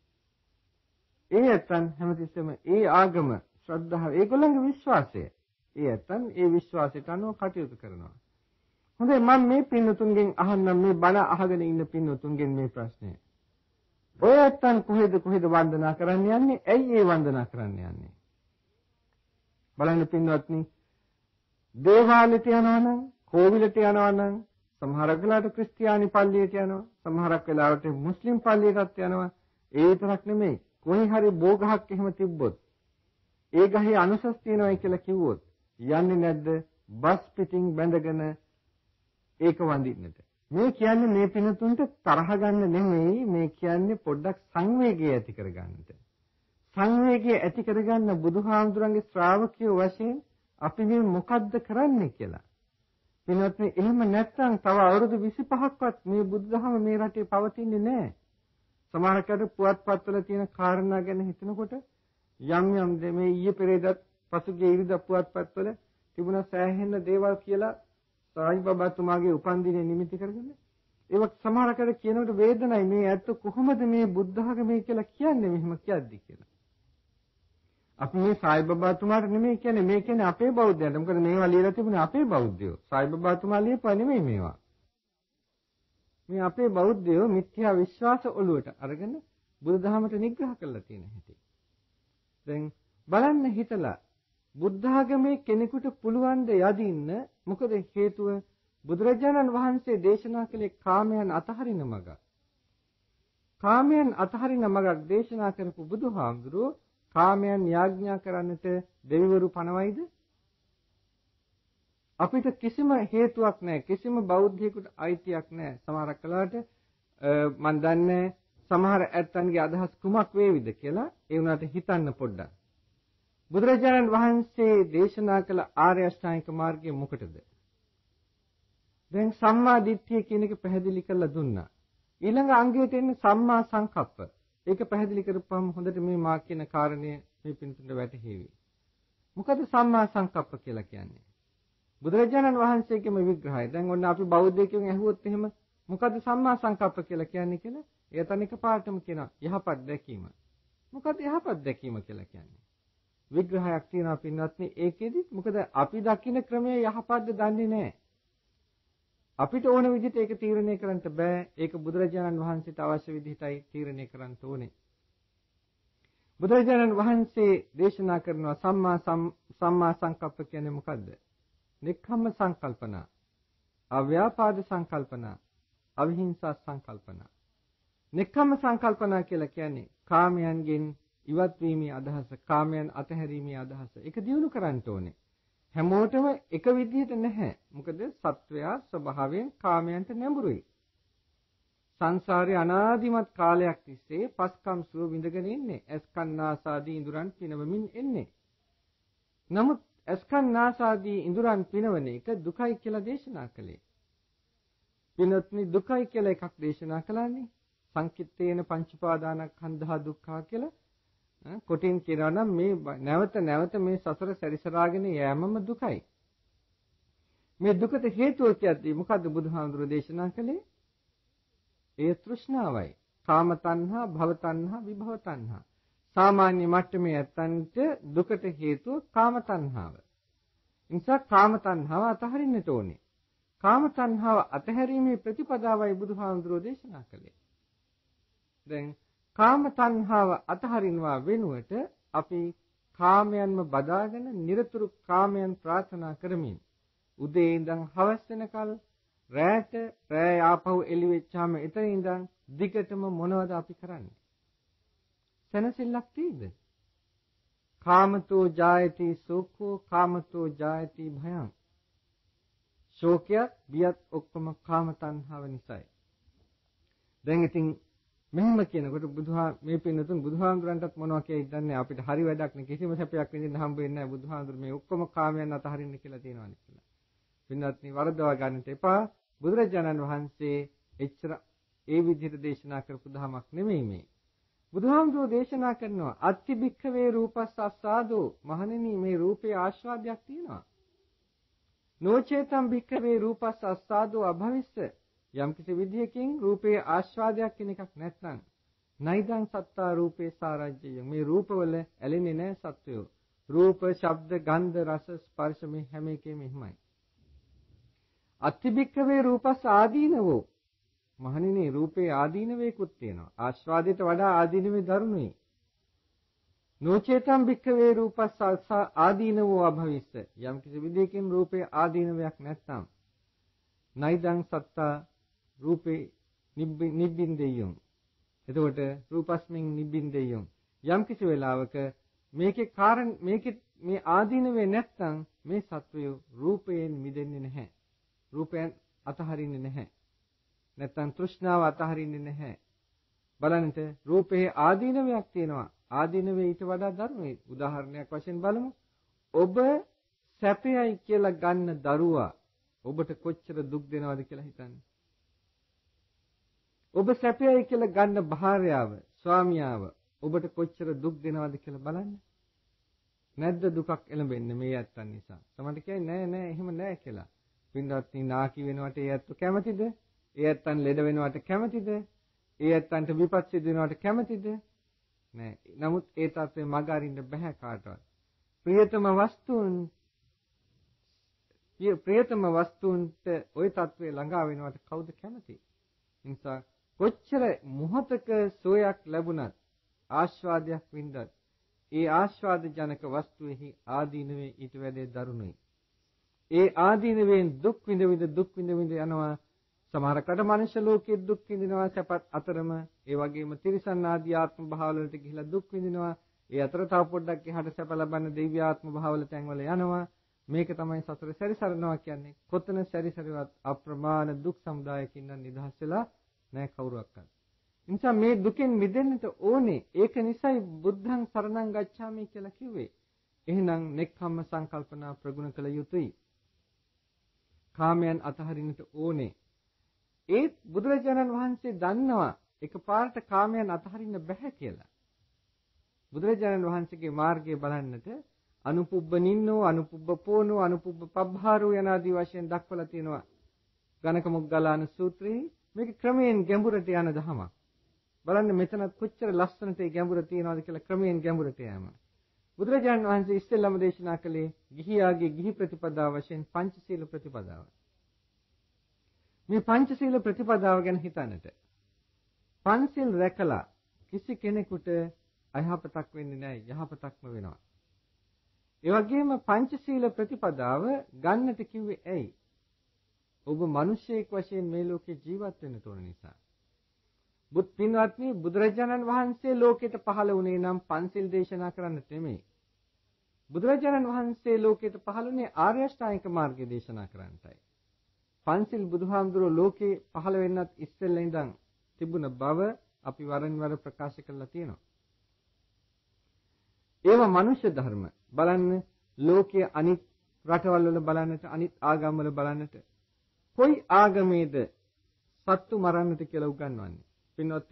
ඒ ඇත්තන් හැමතිස්සෙම ඒ ආගම ශ්‍රද්ධාව ඒගොල්ලන්ගේ විශ්වාසය. ඒ ඇත්තන් ඒ විශ්වාසයට අනුව කටයුතු කරනවා. හොඳයි මම මේ පින්නතුන්ගෙන් අහන්නම් මේ බණ අහගෙන ඉන්න පින්නතුන්ගෙන් මේ ප්‍රශ්නය. ඔය ඇත්තන් කොහෙද වන්දනා කරන්න යන්නේ? ඇයි ඒ වන්දනා කරන්න යන්නේ? බලන්න පින්වත්නි, දේවාලයට යනවා නම්, කෝවිලට යනවා නම්, සමහරක් වෙලාවට ක්‍රිස්තියානි පල්ලියට යනවා, සමහරක් වෙලාවට මුස්ලිම් පල්ලියටත් යනවා. ඒ විතරක් නෙමෙයි, කොහේ හරි බෝගහක් එහෙම තිබ්බොත්, ඒ ගහේ අනුසස් තියනවායි කියලා කිව්වොත්, යන්නේ නැද්ද? බස් පිටින් බැඳගෙන ඒක වඳින්නට. මේ කියන්නේ මේ පිනතුන්ට තරහ ගන්න නෙමෙයි, මේ කියන්නේ පොඩ්ඩක් සංවේගය ඇති කරගන්නට. සංවේගය ඇති කරගන්න බුදුහාමුදුරන්ගේ ශ්‍රාවකයෝ වශයෙන් අපි මේ මොකද්ද කරන්නේ කියලා. පින්වත්නි, එහෙම නැත්නම් තව අවුරුදු 25ක්වත් මේ බුදුදහම මේ රටේ පවතින්නේ නැහැ. සමහරකට පුවත්පත්වල තියෙන කාරණා ගැන හිතනකොට යම් මේ ඊයේ පෙරේදත් පසුගිය ඉරිදා පුවත්පත්වල තිබුණ සෑහෙන දේවල් කියලා සායි බබාතුමාගේ උපන්දිනය නිමිති කරගෙන ඒවත් සමහරකට කියනකොට වේදනයි මේ ඇත්ත කොහොමද මේ බුද්ධ ධර්මයේ කියලා කියන්නේ මෙහෙම කියද්දි කියලා. අපි මේ සායි බබාතුමාට නෙමෙයි කියන්නේ, මේ කියන්නේ අපේ බෞද්ධයන්ට. මොකද මේවා ලියලා තිබුණේ අපේ බෞද්ධයෝ. සායි බබාතුමා ලියපුවා නෙමෙයි මේවා. මේ අපේ බෞද්ධයෝ මිත්‍යා විශ්වාස ඔළුවට අරගෙන බුදුදහමට නිග්‍රහ කරලා තියෙන හැටි. දැන් බලන්න හිතලා බුද්ධ ආගමේ කෙනෙකුට පුළුවන් ද යදින්න? මොකද හේතුව බුදුරජාණන් වහන්සේ දේශනා කළේ කාමයන් අතහරින මඟ. කාමයන් අතහරින මඟක් දේශනා කරපු බුදුහාමුදුරුවෝ කාමයන් යාඥා කරන්නට දෙවිවරු පනවයිද? අපිට කිසිම හේතුවක් නැහැ, කිසිම බෞද්ධයෙකුට අයිතියක් නැහැ. සමහරක් වෙලාවට මම දන්නේ සමහර ඇත්තන්ගේ අදහස් කුමක් වේවිද කියලා. ඒ වුණාට හිතන්න පොඩ්ඩක්. බුදුරජාණන් වහන්සේ දේශනා කළ ආර්ය අෂ්ටාංගික මාර්ගය මොකටද? දැන් සම්මා දිට්ඨිය කියන එක පැහැදිලි කරලා දුන්නා. ඊළඟ අංගයට එන්නේ සම්මා සංකප්ප. ඒක පැහැදිලි කරපුවම හොඳට මේ මා කියන කාරණය මේ පින්තුන්ට වැටහෙවි. මොකද සම්මා සංකප්ප කියලා කියන්නේ? බුදුරජාණන් වහන්සේගේම විග්‍රහය. දැන් ඔන්න අපි බෞද්ධයෙක්ගෙන් ඇහුවොත් එහෙම මොකද සම්මා සංකප්ප කියලා කියන්නේ කියලා? ඒ තන එකපාරටම කියනවා යහපත් දැකීම. මොකද යහපත් දැකීම කියලා කියන්නේ? විග්‍රහයක් තියෙනවා පින්වත්නි ඒකෙදි. මොකද අපි දකින්න ක්‍රමය යහපත්ද දන්නේ නැහැ. අපිට ඕන විදිහට ඒක තීරණය කරන්න බෑ. ඒක බුදුරජාණන් වහන්සේට අවශ්‍ය විදිහටයි තීරණය කරන්න ඕනේ. බුදුරජාණන් වහන්සේ දේශනා කරනවා සම්මා සංකප්ප කියන්නේ මොකද්ද? නික්ඛම්ම සංකල්පනා, අව්‍යාපාද සංකල්පනා, අවිහිංසා සංකල්පනා. නික්ඛම්ම සංකල්පනා කියලා කියන්නේ කාමයන්ගෙන් ඉවත් වීමේ අදහස, කාමයන් අතහැරීමේ අදහස. ඒක දියුණු කරන්න ඕනේ. හැමෝටම එක විදිහට නැහැ. මොකද සත්වයා ස්වභාවයෙන් කාමයන්ට නැඹුරුයි. සංසාරේ අනාදිමත් කාලයක් තිස්සේ පස්කම් සුව විඳගෙන ඉන්නේ. ඇස්කන්නාසාදී ඉඳුරන් පිනවමින් එන්නේ. නමුත් ඇස්කන්නාසාදී ඉඳුරන් පිනවන එක දුකයි කියලා දේශනා කළේ. පිනොත්නි දුකයි කියලා එකක් දේශනා කළානේ. සංකිට්ඨේන පංචපාදානස්කන්ධා දුක්ඛා කියලා. කොටින් කියනවා නම් මේ නැවත මේ සසර සැරිසරාගෙන යෑමම දුකයි. මේ දුකට හේතුව කියද්දී මොකද්ද බුදුහාමුදුරුවෝ දේශනා කළේ? ඒ තෘෂ්ණාවයි. කාම තණ්හා, භව තණ්හා, විභව තණ්හා. සාමාන්‍ය මට්ටමේ ඇත්තන්ට දුකට හේතුව කාම තණ්හාව. නිසා කාම තණ්හාව අතහරින්නට ඕනේ. කාම තණ්හාව අතහැරීමේ ප්‍රතිපදාවයි බුදුහාමුදුරුවෝ දේශනා කළේ. දැන් කාම තණ්හාව අතහරිනවා වෙනුවට අපි කාමයන්ම බදාගෙන නිරතුරු කාමයන් ප්‍රාර්ථනා කරමින් උදේ ඉඳන් හවස වෙනකල් රෑ ආපහු එළි වෙච්චාම එතන ඉඳන් දිගටම මොනවද අපි කරන්නේ? සනසිල්ලක් තියෙද? කාමතෝ ජායති සෝකෝ, කාමතෝ ජායති භයං. ශෝකයත් බියත් ඔක්කොම කාම තණ්හාව නිසායි. දැන් ඉතින් මෙහෙම කියනකොට මේ පින්නතුන් බුදුහාමුදුරන්ටත් මොනවා කියයි දන්නේ අපිට හරි වැඩක් නේ, කිසිම සැපයක් විඳින්න හම්බ වෙන්නේ නැහැ. බුදුහාමුදුර මේ ඔක්කොම කාමයන් අතහරින්න කියලා තියෙනවානේ කියලා. පින්නත්නි වරදවා ගන්නට එපා. බුදුරජාණන් වහන්සේ එච්චර ඒ විදිහට දේශනා කරපු ධමයක් නෙමෙයි මේ. බුදුහාමුදුරෝ දේශනා කරනවා අත්ති භික්ඛවේ රූපස්ස අස්සාදෝ. මහණෙනි මේ රූපේ ආස්වාදයක් තියෙනවා. නොචේතම් භික්ඛවේ රූපස්ස අස්සාදෝ අභවිස්ස. යම් කිසි විදියකින් රූපේ ආස්වාදයක් කියන එකක් නැත්නම් නයිදං සත්තා රූපේ සාරජ්‍යය. මේ රූපවල ඇලෙන්නේ නැහැ සත්වයෝ. රූප, ශබ්ද, ගන්ධ, රස, ස්පර්ශ මේ හැම එකෙම එහෙමයි. අත්තිබික්කවේ රූපස් ආදීනවෝ. මහණෙනි රූපේ ආදීනවේකුත් තියෙනවා. ආස්වාදයට වඩා ආදීනවේ දරුණුයි. නොචේතම් බික්කවේ රූපස් ආදීනවෝ අභවිස්ස. යම් කිසි විදියකින් රූපේ ආදීනවයක් නැත්නම් නයිදං සත්තා රූපේ නිබ්බින්දෙය්‍යං. එතකොට රූපස්මින් නිබ්බින්දෙය්‍යං. යම් කිසි වෙලාවක මේකේ මේ ආදීනවේ නැත්නම් මේ සත්වය රූපයෙන් මිදෙන්නේ නැහැ. රූපයෙන් අතහරින්නේ නැහැ. නැත්නම් තෘෂ්ණාව අතහරින්නේ නැහැ. බලන්නට රූපේ ආදීනවයක් තියෙනවා. ආදීනවේ ඊට වඩා ධර්මයි. උදාහරණයක් වශයෙන් බලමු. ඔබ සැපයයි කියලා ගන්න දරුවා ඔබට කොච්චර දුක් දෙනවද කියලා හිතන්න. ඔබ සැපයයි කියලා ගන්න භාර්යාව, ස්වාමියාව ඔබට කොච්චර දුක් දෙනවද කියලා බලන්න. නැද්ද දුකක් එළඹෙන්නේ මේ ඇත්තන් නිසා? සමහරට කියන්නේ නෑ එහෙම නෑ කියලා. පින්වත්නි නාකි වෙනවට ඒ ඇත්ත කැමතිද? ඒ ඇත්තන් ලෙඩ වෙනවට කැමතිද? ඒ ඇත්තන්ට විපත් සිදු වෙනවට කැමතිද? නෑ. නමුත් ඒ තත්ත්වෙ මග අරින්න බෑ කාටවත්. ප්‍රියතම වස්තුන්ට ওই තත්ත්වෙ ළඟා වෙනවට කවුද කැමති? නිසා කොච්චර මොහතක සෝයක් ලැබුණත් ආස්වාදයක් වින්දත් ඒ ආස්වාද ජනක වස්තුවේහි ආදීනවේ ඊට වැඩේ දරුණුයි. ඒ ආදීනවෙන් දුක් විඳ යනවා. සමහරකට මනුෂ්‍ය ලෝකයේ දුක් විඳිනවා සැපත් අතරම. ඒ වගේම තිරිසන් ආදී ආත්ම භාවවලට ගිහිලා දුක් විඳිනවා. ඒ අතර තව පොඩ්ඩක් එහාට සැප ලබන්න දෙව්‍ය ආත්ම භාවවල තැන්වල යනවා. මේක තමයි සතර සැරිසරනවා කියන්නේ. කොතන සැරිසරුවත් අප්‍රමාණ දුක් සමුදායකින් නම් නිදහස් වෙලා නැහැ කවුරුවක්වත්. නිසා මේ දුකෙන් මිදෙන්නට ඕනේ. ඒක නිසායි බුද්ධං සරණං ගච්ඡාමි කියලා කිව්වේ. එහෙනම් නෙක්ඛම්ම සංකල්පනා ප්‍රගුණ කළ යුතුයි. කාමයන් අතහරින්නට ඕනේ. ඒත් බුදුරජාණන් වහන්සේ දන්නවා එකපාරට කාමයන් අතහරින්න බෑ කියලා. බුදුරජාණන් වහන්සේගේ මාර්ගය බලන්නට අනුපුබ්බ නින්නෝ, අනුපුබ්බ පෝනෝ, අනුපුබ්බ පබ්බාරෝ යන ආදී වශයෙන් දක්වලා තියෙනවා. ගණක මොග්ගලාන සූත්‍රයේ මේක ක්‍රමයෙන් ගැඹුරට යන දහමක්. බලන්න මෙතනත් කොච්චර ලස්සනට ඒ ගැඹුර තියෙනවද කියලා ක්‍රමයෙන් ගැඹුරට යෑම. බුදුරජාණන් වහන්සේ ඉස්සෙල්ලාම දේශනා කළේ ගිහියාගේ ගිහි ප්‍රතිපදාව වශයෙන් පංචශීල ප්‍රතිපදාව. මේ පංචශීල ප්‍රතිපදාව ගැන හිතන්නට. පංචශීල රැකලා කිසි කෙනෙකුට අයහපතක් වෙන්නේ නැහැ, යහපතක්ම වෙනවා. ඒ වගේම පංචශීල ප්‍රතිපදාව ගන්නට කිව්වේ ඇයි? ඔබ මිනිසෙක් වශයෙන් මේ ලෝකේ ජීවත් වෙන්න තෝරන නිසා. පින්වත්නි බුදුරජාණන් වහන්සේ ලෝකෙට පහළ වුණේ නම් පංචශීල දේශනා කරන්නට නෙමෙයි. බුදුරජාණන් වහන්සේ ලෝකෙට පහළ වුණේ ආර්ය අෂ්ටාංගික මාර්ගය දේශනා කරන්නටයි. පංචශීල බුදුහාමුදුරුවෝ ලෝකේ පහළ වෙන්නත් ඉස්සෙල්ලා ඉඳන් තිබුණ බව අපි වරින් වර ප්‍රකාශ කරලා තියෙනවා. ඒවා මනුෂ්‍ය ධර්ම. බලන්න ලෝකයේ අනිත් රටවල් වල බලන්නට, අනිත් ආගම් වල බලන්නට කොයි ආගමේද සත්තු මරන්නට කියලා උගන්වන්නේ? පින්වත්නි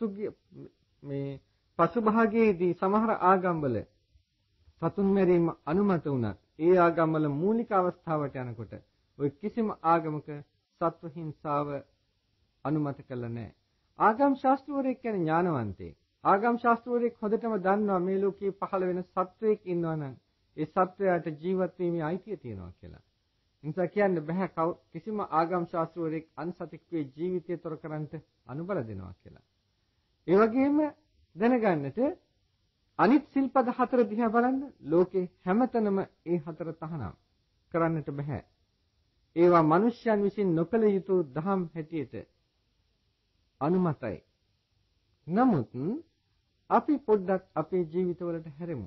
පසුභාගයේදී සමහර ආගම්වල සතුන් මැරීම අනුමත වුණත් ඒ ආගම්වල මූලික අවස්ථාවට යනකොට ඔය කිසිම ආගමක සත්ව හිංසාව අනුමත කළා නැහැ. ආගම් ශාස්ත්‍රවරයෙක් කියන්නේ ඥානවන්තයෙක්. ආගම් ශාස්ත්‍රවරයෙක් හොඳටම දන්නවා මේ ලෝකයේ පහළ වෙන සත්වයෙක් ඉන්නවනම් ඒ සත්වයාට ජීවත් වීමේ අයිතිය තියෙනවා කියලා. නිසා කියන්න බෑ කිසිම ආගම් ශාස්ත්‍රවරයෙක් අන්සතික්ගේ ජීවිතය තොර කරන්නට අනුබල දෙනවා කියලා. ඒ වගේම දැනගන්නට අනිත් සිල්පද හතර දිහා බලන්න ලෝකේ හැමතැනම ඒ හතර තහනම් කරන්නට බෑ. ඒවා මිනිස්යන් විසින් නොකළ යුතු දහම් හැටියට අනුමතයි. නමුත් අපි පොඩ්ඩක් අපේ ජීවිතවලට හැරෙමු.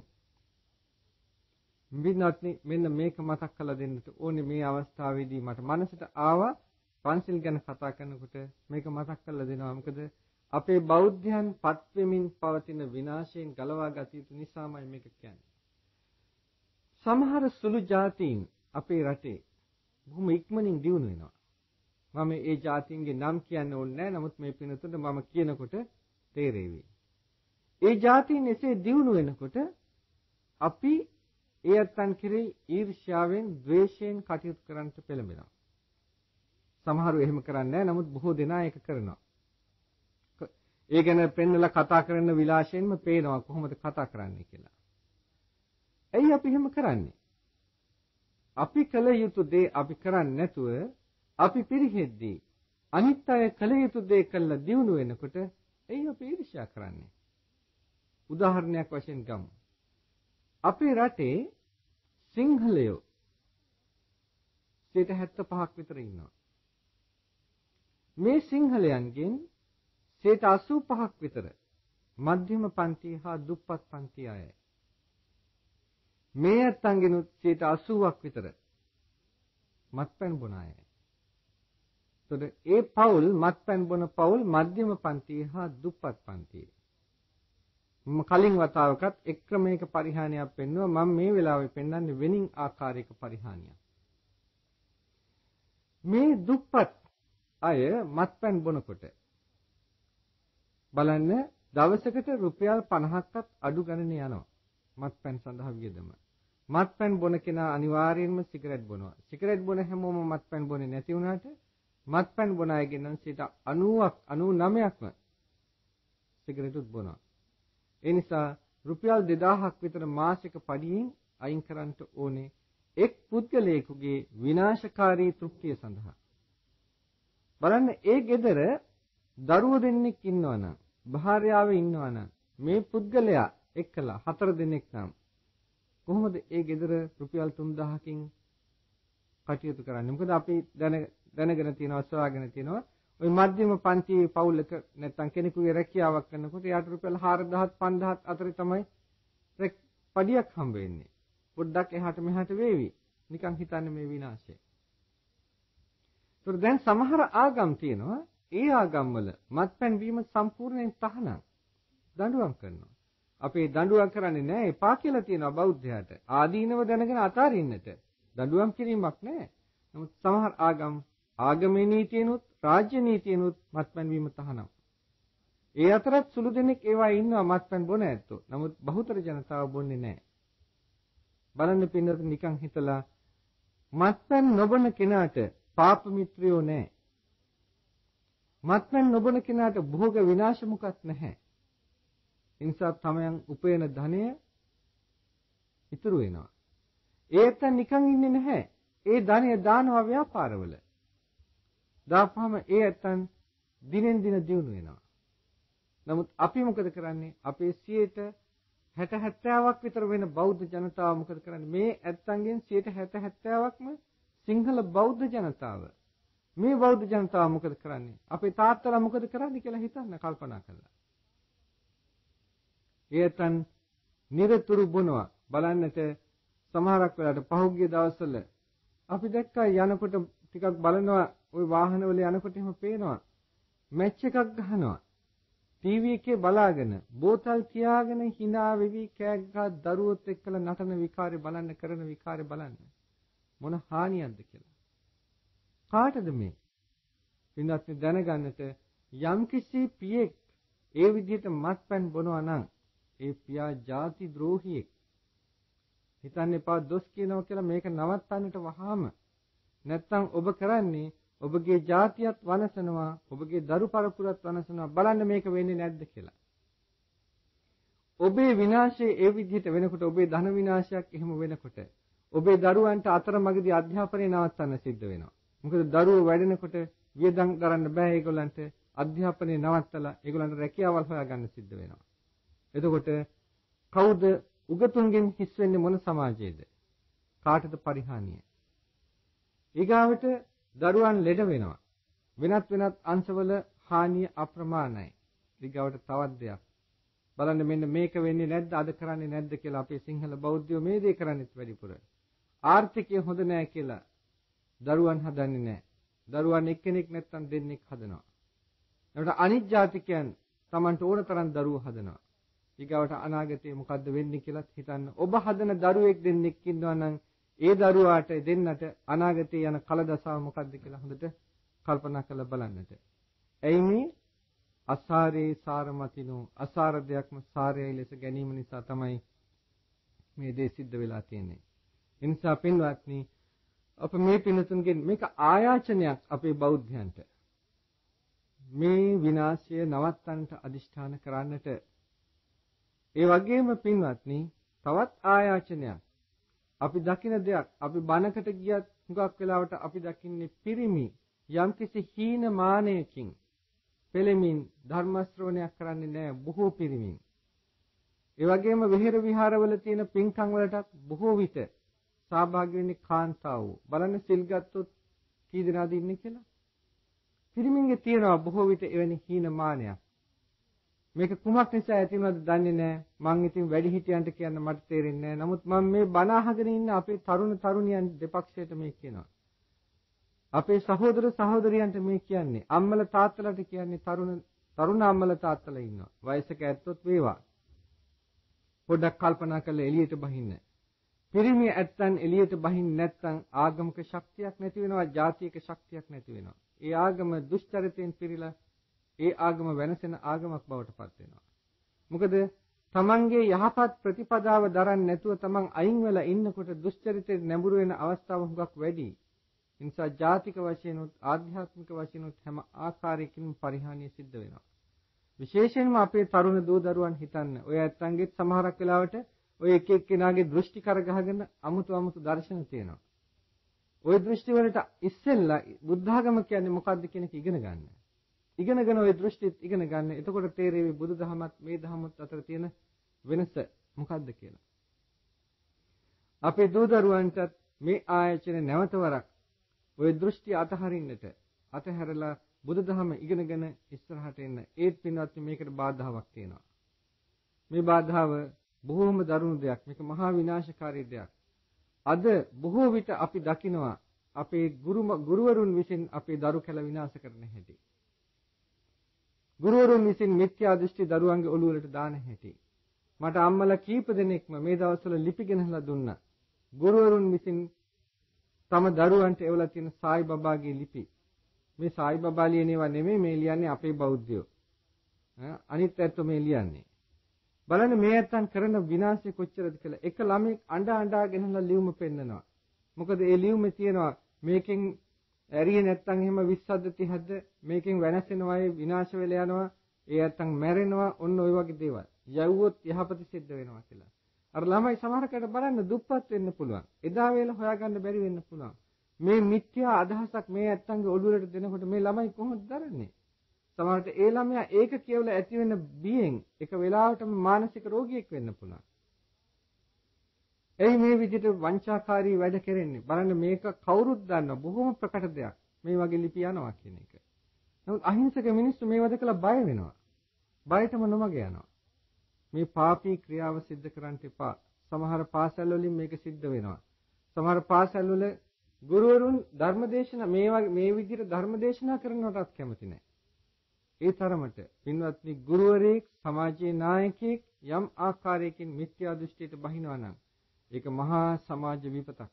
විනාත්නි මෙන්න මේක මතක් කරලා දෙන්නට ඕනේ මේ අවස්ථාවේදී මට මනසට ආවා පන්සිල් ගැන කතා කරනකොට මේක මතක් කරලා දෙනවා. මොකද අපේ බෞද්ධයන් පත් වෙමින් පවතින විනාශයෙන් ගලවා ගත යුතු නිසාමයි මේක කියන්නේ. සමහර සුළු ජාතීන් අපේ රටේ බොහොම ඉක්මනින් දියුණු වෙනවා. මම ඒ ජාතීන්ගේ නම් කියන්න ඕනේ නැහැ. නමුත් මේ පිනතුට මම කියනකොට තේරෙවි. ඒ ජාතීන් එසේ දියුණු වෙනකොට අපි ඒ අත්තන් කෙරෙහි ඊර්ෂ්‍යාවෙන්, ද්වේෂයෙන් කටයුතු කරන්නට පෙළඹෙනවා. සමහරව එහෙම කරන්නේ නැහැ. නමුත් බොහෝ දෙනා ඒක කරනවා. ඒ ගැන පෙන්නලා කතා කරන විලාසයෙන්ම පේනවා කොහොමද කතා කරන්නේ කියලා. ඇයි අපි එහෙම කරන්නේ? අපි කළ යුතු දේ අපි කරන්නේ නැතුව අපි පිරිහෙද්දී අනිත් අය කළ යුතු දේ කළා දියුණු වෙනකොට එයි අපි ඊර්ෂ්‍යා කරන්නේ. උදාහරණයක් වශයෙන් ගමු. අපේ රටේ සිංහලයෝ 75ක් විතර ඉන්නවා. මේ සිංහලයන්ගෙන් 85ක් විතර මධ්‍යම පන්ති හා දුප්පත් පන්ති අයයි. මේ අත්ංගෙනුත් 80ක් විතර මත්පැන් බොන අයයි. එතකොට ඒ පවුල් මත්පැන් බොන පවුල් මධ්‍යම පන්ති හා දුප්පත් පන්ති. මම කලින් වතාවකත් එක් ක්‍රමයක පරිහානියක් පෙන්වුවා. මම මේ වෙලාවේ පෙන්වන්නේ වෙනින් ආකාරයක පරිහානියක්. මේ දුප්පත් අය මත්පැන් බොනකොට බලන්න දවසකට රුපියල් 50ක්වත් අඩු ගණනේ යනවා මත්පැන් සඳහා වියදම. මත්පැන් බොන කෙනා අනිවාර්යයෙන්ම සිගරට් බොනවා. සිගරට් බොන හැමෝම මත්පැන් බොන්නේ නැති වුණාට මත්පැන් බොන අයගෙන් නම් 90ක් 99ක්ම සිගරටුත් බොනවා. ඒ නිසා රුපියල් 2000ක් විතර මාසික පඩියෙන් අයින් කරන්න ඕනේ එක් පුද්ගලයෙකුගේ විනාශකාරී තෘප්තිය සඳහා. බලන්න ඒ ගෙදර දරුවෝ දෙන්නෙක් ඉන්නවනම් භාර්යාව ඉන්නවනම් මේ පුද්ගලයා එක්කලා 4 දෙනෙක් නම් කොහොමද ඒ ගෙදර රුපියල් 3000කින් කටයුතු කරන්නේ? මොකද අපි දැනගෙන තියෙනවා සොයාගෙන තියෙනවා ওই මධ්‍යම පන්තියේ පවුලක නැත්තම් කෙනෙකුගේ රැකියාවක් කරනකොට යාට රුපියල් 4000ත් 5000ත් අතර තමයි පඩියක් හම්බ වෙන්නේ. පොඩ්ඩක් එහාට මෙහාට වේවි. නිකන් හිතන්නේ මේ විනාශය. ඒතර දැන් සමහර ආගම් තියෙනවා ඒ ආගම් වල මත්පැන් වීම සම්පූර්ණයෙන් තහනම් දඬුවම් කරනවා. අපේ දඬුවම් කරන්නේ නැහැ එපා කියලා තියෙනවා බෞද්ධයාට. ආදීනව දැනගෙන අතාරින්නට දඬුවම් කිරීමක් නැහැ. නමුත් සමහර ආගම් ආගමේ නීතියනොත් රාජ්‍ය නීතියනොත් මත්පැන් වීම තහනම්. ඒ අතරත් සුළු දෙනෙක් ඒවා ඉන්නවා මත්පැන් බොන ඇත්තෝ. නමුත් බහුතර ජනතාව බොන්නේ නැහැ. බලන්න පින්නත් නිකන් හිතලා මත්පැන් නොබන කෙනාට පාප මිත්‍රයෝ නැහැ. මත්පැන් නොබන කෙනාට භෝග විනාශ මුකක් නැහැ. ඒ නිසා තමයන් උපයන ධනය ඉතුරු වෙනවා. ඒත් නිකන් ඉන්නේ නැහැ. ඒ ධනය දානවා ව්‍යාපාරවල. දාපුවම ඒ ඇත්තන් දිනෙන් දින දියුණු වෙනවා. නමුත් අපි මොකද කරන්නේ? අපේ 60-70ක් විතර වෙන බෞද්ධ ජනතාව මොකද කරන්නේ? මේ ඇත්තන්ගෙන් 60-70ක්ම සිංහල බෞද්ධ ජනතාව. මේ බෞද්ධ ජනතාව මොකද කරන්නේ? අපේ තාත්තලා මොකද කරන්නේ කියලා හිතන්න කල්පනා කරලා. ඒතන් නිරතුරු බොනවා. බලන්නට සමහරක් වෙලාවට පහුගිය දවස්වල අපි දැක්කා යනකොට ටිකක් බලනවා ওই වාහනවල යනකොට එහෙම පේනවා මැච් එකක් ගහනවා. ටීවී එකේ බලාගෙන බෝතල් තියාගෙන hina වෙවි කෑග් ගහ දරුවොත් එක්කලා නටන විකාරේ බලන්න කරන විකාරේ බලන්න. මොන හානියක්ද කියලා. කාටද මේ? පින්වත්නි දැනගන්නට යම්කිසි පියෙක් ඒ විදිහට මත්පැන් බොනවා නම් ඒ පියා ಜಾති ද්‍රෝහියෙක්. හිතන්න එපා දොස් කියනවා කියලා මේක නවත්තන්නට වහාම. නැත්තම් ඔබ කරන්නේ ඔබගේ ಜಾතියත් වනසනවා, ඔබගේ දරු පරපුරත් වනසනවා. බලන්න මේක වෙන්නේ නැද්ද කියලා. ඔබේ විනාශය ඒ විදිහට වෙනකොට, ඔබේ ධන විනාශයක් එහෙම වෙනකොට, ඔබේ දරුවන්ට අතරමඟදී අධ්‍යාපනය නවත්තන්න සිද්ධ වෙනවා. මොකද දරුවෝ වැඩෙනකොට වියදම් කරන්න බෑ ඒගොල්ලන්ට. අධ්‍යාපනය නවත්තලා ඒගොල්ලන්ට රැකියාවල් හොයාගන්න සිද්ධ වෙනවා. එතකොට කවුද උගතුන්ගෙන් හිස් වෙන්නේ? මොන සමාජයේද? කාටද පරිහානිය? ඊගාවට දරුවන් ලෙඩ වෙනවා. වෙනත් අංශවල හානිය අප්‍රමාණයි. ඊගාවට තවත් දෙයක්. බලන්න මෙන්න මේක වෙන්නේ නැද්ද? අද කරන්නේ නැද්ද කියලා අපේ සිංහල බෞද්ධයෝ මේ දේ කරන්නේත් වැඩිපුර. ආර්ථිකය හොඳ නැහැ කියලා දරුවන් හදන්නේ නැහැ. දරුවන් එක්කෙනෙක් නැත්තම් දෙන්නෙක් හදනවා. ඒකට අනිත් ජාතිකයන් Tamanට ඕන තරම් දරුවෝ හදනවා. ඊගාවට අනාගතේ මොකද්ද වෙන්නේ කියලා හිතන්න. ඔබ හදන දරුවෙක් දෙන්නෙක් ඉන්නවා නම් ඒ දරුවාට දෙන්නට අනාගතේ යන කලදසාව මොකද්ද කියලා හොඳට කල්පනා කරලා බලන්නට. එයි මේ අසාරේ සාරමතිනෝ අසාර දෙයක්ම සාරයයි ලෙස ගැනීම නිසා තමයි මේ දේ සිද්ධ වෙලා තියෙන්නේ. ඒ නිසා පින්වත්නි අප මේ පින්තුන්ගෙන් මේක ආයාචනයක් අපේ බෞද්ධයන්ට. මේ විනාශය නවත්තන්නට අදිෂ්ඨාන කරන්නට. ඒ වගේම පින්වත්නි තවත් ආයාචනයක්. අපි දකින දෙයක් අපි බණකට ගියත් හුඟක් වෙලාවට අපි දකින්නේ පිරිමි යම්කිසි හීන මානයකින් පෙළෙමින් ධර්ම ශ්‍රවණයක් කරන්නේ නැහැ බොහෝ පිරිමින්. ඒ වගේම විහෙර විහාරවල තියෙන පින්කම් වලටත් බොහෝ විට සහභාගී වෙන්නේ කාන්තාවෝ. බලන්න සිල් ගත්තොත් කී දෙනාද ඉන්නේ කියලා. පිරිමින්ගේ තියෙනවා බොහෝ විට එවැනි හීන මානයක්. මේක කුමක් නිසා ඇති වුණාද දන්නේ නැහැ. මං ඉතින් වැඩි හිටියන්ට කියන්න මට තේරෙන්නේ නැහැ. නමුත් මම මේ බණ අහගෙන ඉන්න අපේ තරුණ තරුණියන් දෙපක්ෂයට මේ කියනවා. අපේ සහෝදර සහෝදරියන්ට මේ කියන්නේ. අම්මලා තාත්තලාට කියන්නේ තරුණ අම්මලා තාත්තලා ඉන්නවා. වයසක ඇත්තොත් වේවා. පොඩ්ඩක් කල්පනා කරලා එළියට බහින්න. පිරිමි ඇත්තන් එළියට බහින්න නැත්නම් ආගමික ශක්තියක් නැති වෙනවා, ජාතික ශක්තියක් නැති වෙනවා. ඒ ආගම දුෂ්චරිතයෙන් පිරීලා ඒ ආගම වෙනසෙන ආගමක් බවට පත් වෙනවා. මොකද තමන්ගේ යහපත් ප්‍රතිපදාව දරන්නේ නැතුව තමන් අයින් වෙලා ඉන්නකොට දුෂ්චරිතේ නැඹුරු වෙන අවස්ථාව හුඟක් වැඩි. ඒ නිසා ජාතික වශයෙන් උත් ආධ්‍යාත්මික වශයෙන් උත් හැම ආකාරයකින්ම පරිහානිය සිද්ධ වෙනවා. විශේෂයෙන්ම අපේ තරුණ දූ දරුවන් හිතන්න. ඔය ඇත්තන්ගෙත් සමහරක් වෙලාවට ඔය එක එක්කෙනාගේ දෘෂ්ටි කරගහගෙන අමුතු දර්ශන තියෙනවා. ওই දෘෂ්ටි වලට ඉස්සෙල්ලා බුද්ධාගම කියන්නේ මොකක්ද කියන එක ඉගෙන ගන්න. ඉගෙනගෙන ওই දෘෂ්ටිත් ඉගෙන ගන්න. එතකොට තේරෙවි බුදුදහමත් මේ දහමත් අතර තියෙන වෙනස මොකක්ද කියලා. අපේ දූ දරුවන්ටත් මේ ආයතන නැවතවරක් ওই දෘෂ්ටි අතහරින්නට අතහැරලා බුදුදහම ඉගෙනගෙන ඉස්සරහට එන්න. ඒත් පින්වත් මේකට බාධාවක් තියෙනවා. මේ බාධාව බොහෝම දරුණු දෙයක්. මේක මහා විනාශකාරී දෙයක්. අද බොහෝ විට අපි දකිනවා අපේ ගුරුවරුන් විසින් අපේ දරු කැල විනාශ කරන හැටි. ගුරුවරුන් විසින් මිත්‍යා දෘෂ්ටි දරුවන්ගේ ඔළුව වලට දාන හැටි. මට අම්මලා කීප දෙනෙක්ම මේ දවස්වල ලිපි ගෙනහලා දුන්නා. ගුරුවරුන් විසින් තම දරුවන්ට එවලා තියෙන සායි බබාගේ ලිපි. මේ සායි බබා ලියනේවා නෙමෙයි මේ ලියන්නේ අපේ බෞද්ධයෝ. අනිත් ඇත්තෝ මේ ලියන්නේ. බලන්න මේ ඇත්තන් කරන විනාශය කොච්චරද කියලා. එක ළමෙක් අඬා ගෙනහලා ලියුම පෙන්නනවා. මොකද ඒ ලියුමේ තියෙනවා මේකෙන් ඇරියේ නැත්තම් එහෙම 20ද 30ද මේකෙන් වෙනසෙනවා විනාශ වෙලා යනවා. ඒ නැත්තම් මැරෙනවා. ඔන්න ඔය වගේ දේවල්. යවුවොත් යහපත සිද්ධ වෙනවා කියලා. අර ළමයි සමහරකට බලන්න දුප්පත් වෙන්න පුළුවන්. එදා වේල හොයාගන්න බැරි වෙන්න පුළුවන්. මේ මිත්‍යා අදහසක් මේ ඇත්තන්ගේ ඔළුව වලට දෙනකොට මේ ළමයි කොහොමද දරන්නේ? සමහරට ඒ ළමයා ඒක කියවල ඇති වෙන බියෙන් එක වෙලාවටම මානසික රෝගියෙක් වෙන්න පුළුවන්. එයි මේ විදිහට වංචාකාරී වැඩ කරන්නේ. බලන්න මේක කවුරුත් දන්නවා බොහොම ප්‍රකට දෙයක්. මේ වගේ ලිපි යනවා කියන එක. නමුත් අහිංසක මිනිස්සු මේවද කියලා බය වෙනවා. බයටම නොමග යනවා. මේ පාපී ක්‍රියාව සිද්ධ කරන්න එපා. සමහර පාසල් වලින් මේක සිද්ධ වෙනවා. සමහර පාසල් වල ගුරුවරුන් ධර්මදේශනා මේ විදිහට ධර්මදේශනා කරනවටත් කැමති නැහැ. ඒ තරමට පින්වත්නි ගුරුවරයෙක් සමාජයේ නායකයෙක් යම් ආකාරයකින් මිත්‍යා දෘෂ්ටියට බහිනවා නම් ඒක මහා සමාජ විපතක්.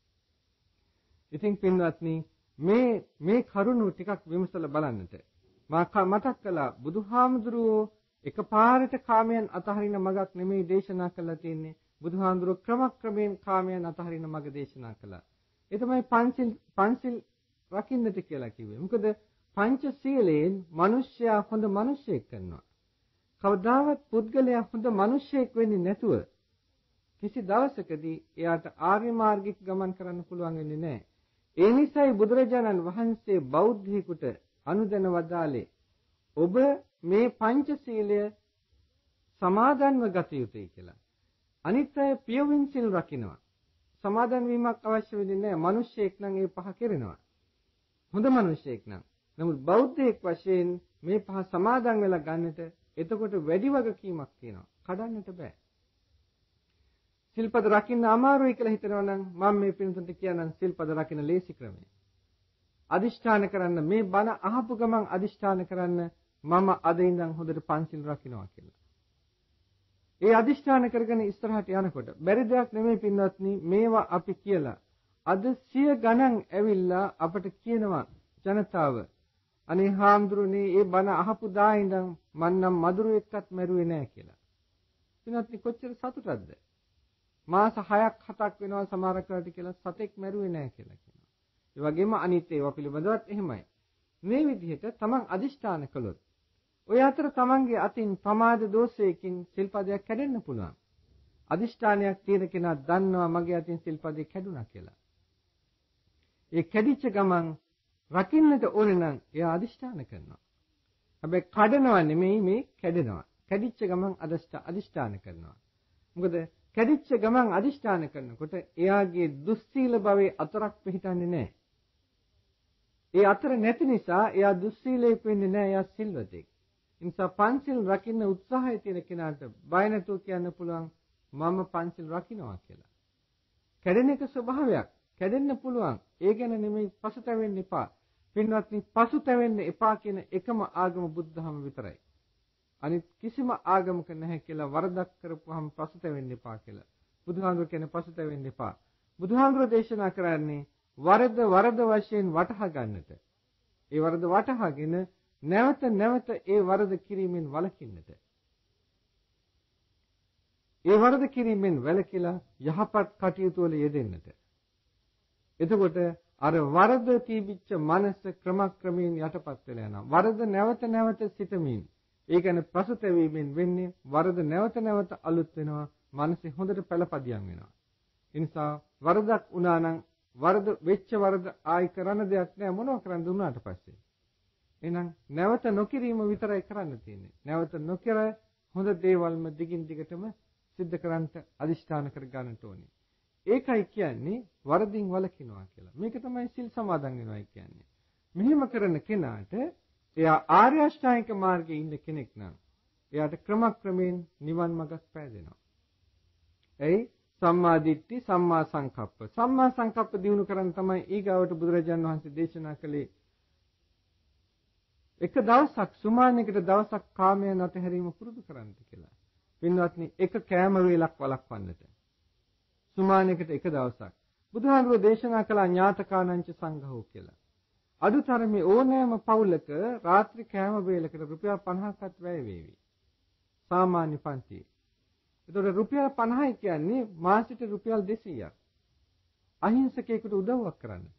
ඉතින් පින්වත්නි මේ කරුණු ටිකක් විමසලා බලන්නට මා මතක් කළා බුදුහාමුදුරුවෝ එකපාරට කාමයන් අතහරින මගක් නෙමෙයි දේශනා කළා තියෙන්නේ. බුදුහාමුදුරුවෝ ක්‍රමක්‍රමයෙන් කාමයන් අතහරින මග දේශනා කළා. ඒ තමයි පංචිල් රකින්නට කියලා කිව්වේ. මොකද පංචශීලයෙන් මිනිසයා හොඳ මිනිසෙක් කරනවා. කවදාවත් පුද්ගලයා හොඳ මිනිසෙක් වෙන්නේ නැතුව කිසි දවසකදී එයාට ආර්ය මාර්ගික ගමන් කරන්න පුළුවන් වෙන්නේ නැහැ. ඒ නිසායි බුදුරජාණන් වහන්සේ බෞද්ධයෙකුට අනුදැන වදාළේ ඔබ මේ පංචශීලය සමාදන්ව ගත යුතුයි කියලා. අනිත් අය පියවින් සිල් රකින්නවා. සමාදන් වීමක් අවශ්‍ය වෙන්නේ නැහැ. මිනිසෙක් නම් ඒ පහ කරනවා. හොඳ මිනිසෙක් නම්. නමුත් බෞද්ධයෙක් වශයෙන් මේ පහ සමාදන් වෙලා ගන්නට එතකොට වැඩි වගකීමක් තියෙනවා. කඩන්නට බෑ. සිල්පද රකින්න අමාරුයි කියලා හිතනවා නම් මම මේ පින්තුන්ට කියනනම් සිල්පද රකින්න ලේසි ක්‍රමය. අදිෂ්ඨාන කරන්න මේ බණ අහපු ගමන් අදිෂ්ඨාන කරන්න මම අද ඉඳන් හොඳට පන්සිල් රකින්නවා කියලා. ඒ අදිෂ්ඨාන කරගෙන ඉස්සරහට යනකොට බැරි දෙයක් නෙමෙයි පින්වත්නි මේවා අපි කියලා. අද 100 ගණන් ඇවිල්ලා අපට කියනවා ජනතාව අනේ හාමුදුරනේ ඒ බණ අහපු දා ඉඳන් මන් නම් මදුරු එක්කත් මැරුවේ නෑ කියලා. පින්වත්නි කොච්චර සතුටක්ද? මාස 6ක් 7ක් වෙනවා සමහරකට කියලා සතෙක් මැරුවේ නෑ කියලා කියනවා. ඒ වගේම අනිත් ඒවා පිළිබඳවත් එහෙමයි. මේ විදිහට තමන් අදිෂ්ඨාන කළොත් ඔය අතර තමන්ගේ අතින් ප්‍රමාද දෝෂයකින් සිල්පදයක් කැඩෙන්න පුළුවන්. අදිෂ්ඨානයක් තියෙන කෙනා දන්නවා මගේ අතින් සිල්පදේ කැඩුනා කියලා. ඒ කැඩිච්ච ගමන් රකින්නට ඕනේ නම් එයා අදිෂ්ඨාන කරනවා. හැබැයි කඩනවා නෙමෙයි මේ කැඩෙනවා. කැඩිච්ච ගමන් අදිෂ්ඨාන කරනවා. මොකද කැඩිච්ච ගමන් අදිෂ්ඨාන කරනකොට එයාගේ දුස්සීල භවයේ අතරක් පිහිටන්නේ නැහැ. ඒ අතර නැති නිසා එයා දුස්සීලයක් වෙන්නේ නැහැ. එයා සිල්වතෙක්. ඒ නිසා පංචිල් රකින්න උත්සාහය තියෙන කෙනාට බය නැතුව කියන්න පුළුවන් මම පංචිල් රකින්නවා කියලා. කැඩෙන එක ස්වභාවයක්. කැඩෙන්න පුළුවන්. ඒ ගැන නෙමෙයි පසුතැවෙන්න එපා. පින්වත්නි පසුතැවෙන්න එපා කියන එකම ආගම බුද්ධ ධර්ම විතරයි. අනිත් කිසිම ආගමක නැහැ කියලා වරදක් කරපුවාම පසුතැවෙන්න එපා කියලා. බුදුහාමුදුර කියන්නේ පසුතැවෙන්න එපා. බුදුහාමුදුර දේශනා කරන්නේ වරද වශයෙන් වටහා ගන්නට. ඒ වරද වටහාගෙන නැවත ඒ වරද කිරීමෙන් වළකින්නට. ඒ වරද කිරීමෙන් වැළකීලා යහපත් කටයුතු වල යෙදෙන්නට. එතකොට අර වරද තිබිච්ච මනස ක්‍රමක්‍රමයෙන් යටපත් වෙලා යනවා. වරද නැවත සිතමින් ඒ කියන්නේ පසුතැවීමෙන් වෙන්නේ වරද නැවත අලුත් වෙනවා. මනසේ හොඳට පළපදියම් වෙනවා. ඒ නිසා වරදක් වුණා නම් වෙච්ච වරද ආයි කරන්න දෙයක් නෑ මොනවා කරන්න දුන්නාට පස්සේ. එහෙනම් නැවත නොකිරීම විතරයි කරන්න තියෙන්නේ. නැවත නොකර හොඳ දේවල්ම දිගින් දිගටම සිද්ධ කරන්නට අදිෂ්ඨාන කර ගන්නට ඕනේ. ඒකයි කියන්නේ වරදින් වළකිනවා කියලා. මේක තමයි සිල් සමාදන් වෙනවා කියන්නේ. මෙහෙම කරන කෙනාට එයා ආර්ය අෂ්ටාංගික මාර්ගයේ ඉන්න කෙනෙක් නම් එයාට ක්‍රමක්‍රමයෙන් නිවන් මඟක් පෑදෙනවා. එයි සම්මා දිට්ඨි සම්මා සංකප්ප. සම්මා සංකප්ප දිනු කරන් තමයි ඊගාවට බුදුරජාණන් වහන්සේ දේශනා කළේ එක දවසක් සුමානයකට දවසක් කාමයන් අතහැරීම පුරුදු කරන්න කියලා. පින්වත්නි එක කෑම වේලක් වළක්වන්නට. සුමානයකට එක දවසක්. බුදුහාමුදුරුවෝ දේශනා කළා ඥාතකානංච සංඝහෝ කියලා. අදුතරමේ ඕනෑම පවුලක රාත්‍රී කෑම වේලකට රුපියල් 50ක්වත් වැය වේවි. සාමාන්‍ය පන්තියේ. ඒතකොට රුපියල් 50යි කියන්නේ මාසෙට රුපියල් 200ක්. අහිංසකයෙකුට උදව්වක් කරන්නට.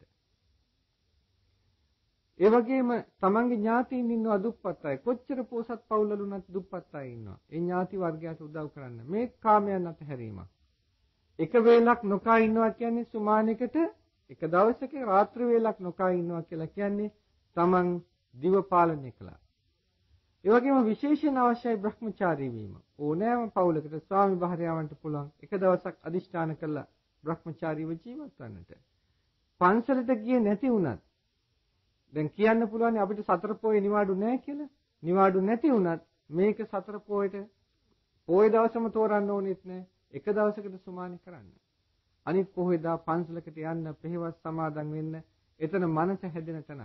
ඒ වගේම තමන්ගේ ඥාතීන් ඉන්නවා දුප්පත් අය. කොච්චර පොසත් පවුල්වලුණත් දුප්පත් අය ඉන්නවා. ඒ ඥාති වර්ගයට උදව් කරන්න. මේ කාමයන් අතහැරීමක්. එක වේලක් නොකා ඉන්නවා කියන්නේ සුමානයකට එක දවසක රාත්‍රී වේලක් නොකා ඉන්නවා කියලා කියන්නේ තමන් දිව පාලනය කළා. ඒ වගේම විශේෂයෙන් අවශ්‍යයි බ්‍රහ්මචාරී වීම. ඕනෑම පවුලකට ස්වාමි භාර්යාවන්ට පුළුවන් එක දවසක් අදිෂ්ඨාන කළා බ්‍රහ්මචාරීව ජීවත් වන්නට. පන්සලට ගියේ නැති වුණත් දැන් කියන්න පුළුවන් අපිට සතර පොයේ නිවාඩු නැහැ කියලා. නිවාඩු නැති වුණත් මේක සතර පොයට පොයේ දවසම තෝරන්න ඕනෙත් නැහැ. එක දවසකට සුමානි කරන්න. අනිත් පොහේදා පන්සලකට යන්න, පෙහෙවස් සමාදන් වෙන්න, එතන මනස හැදෙන තැන.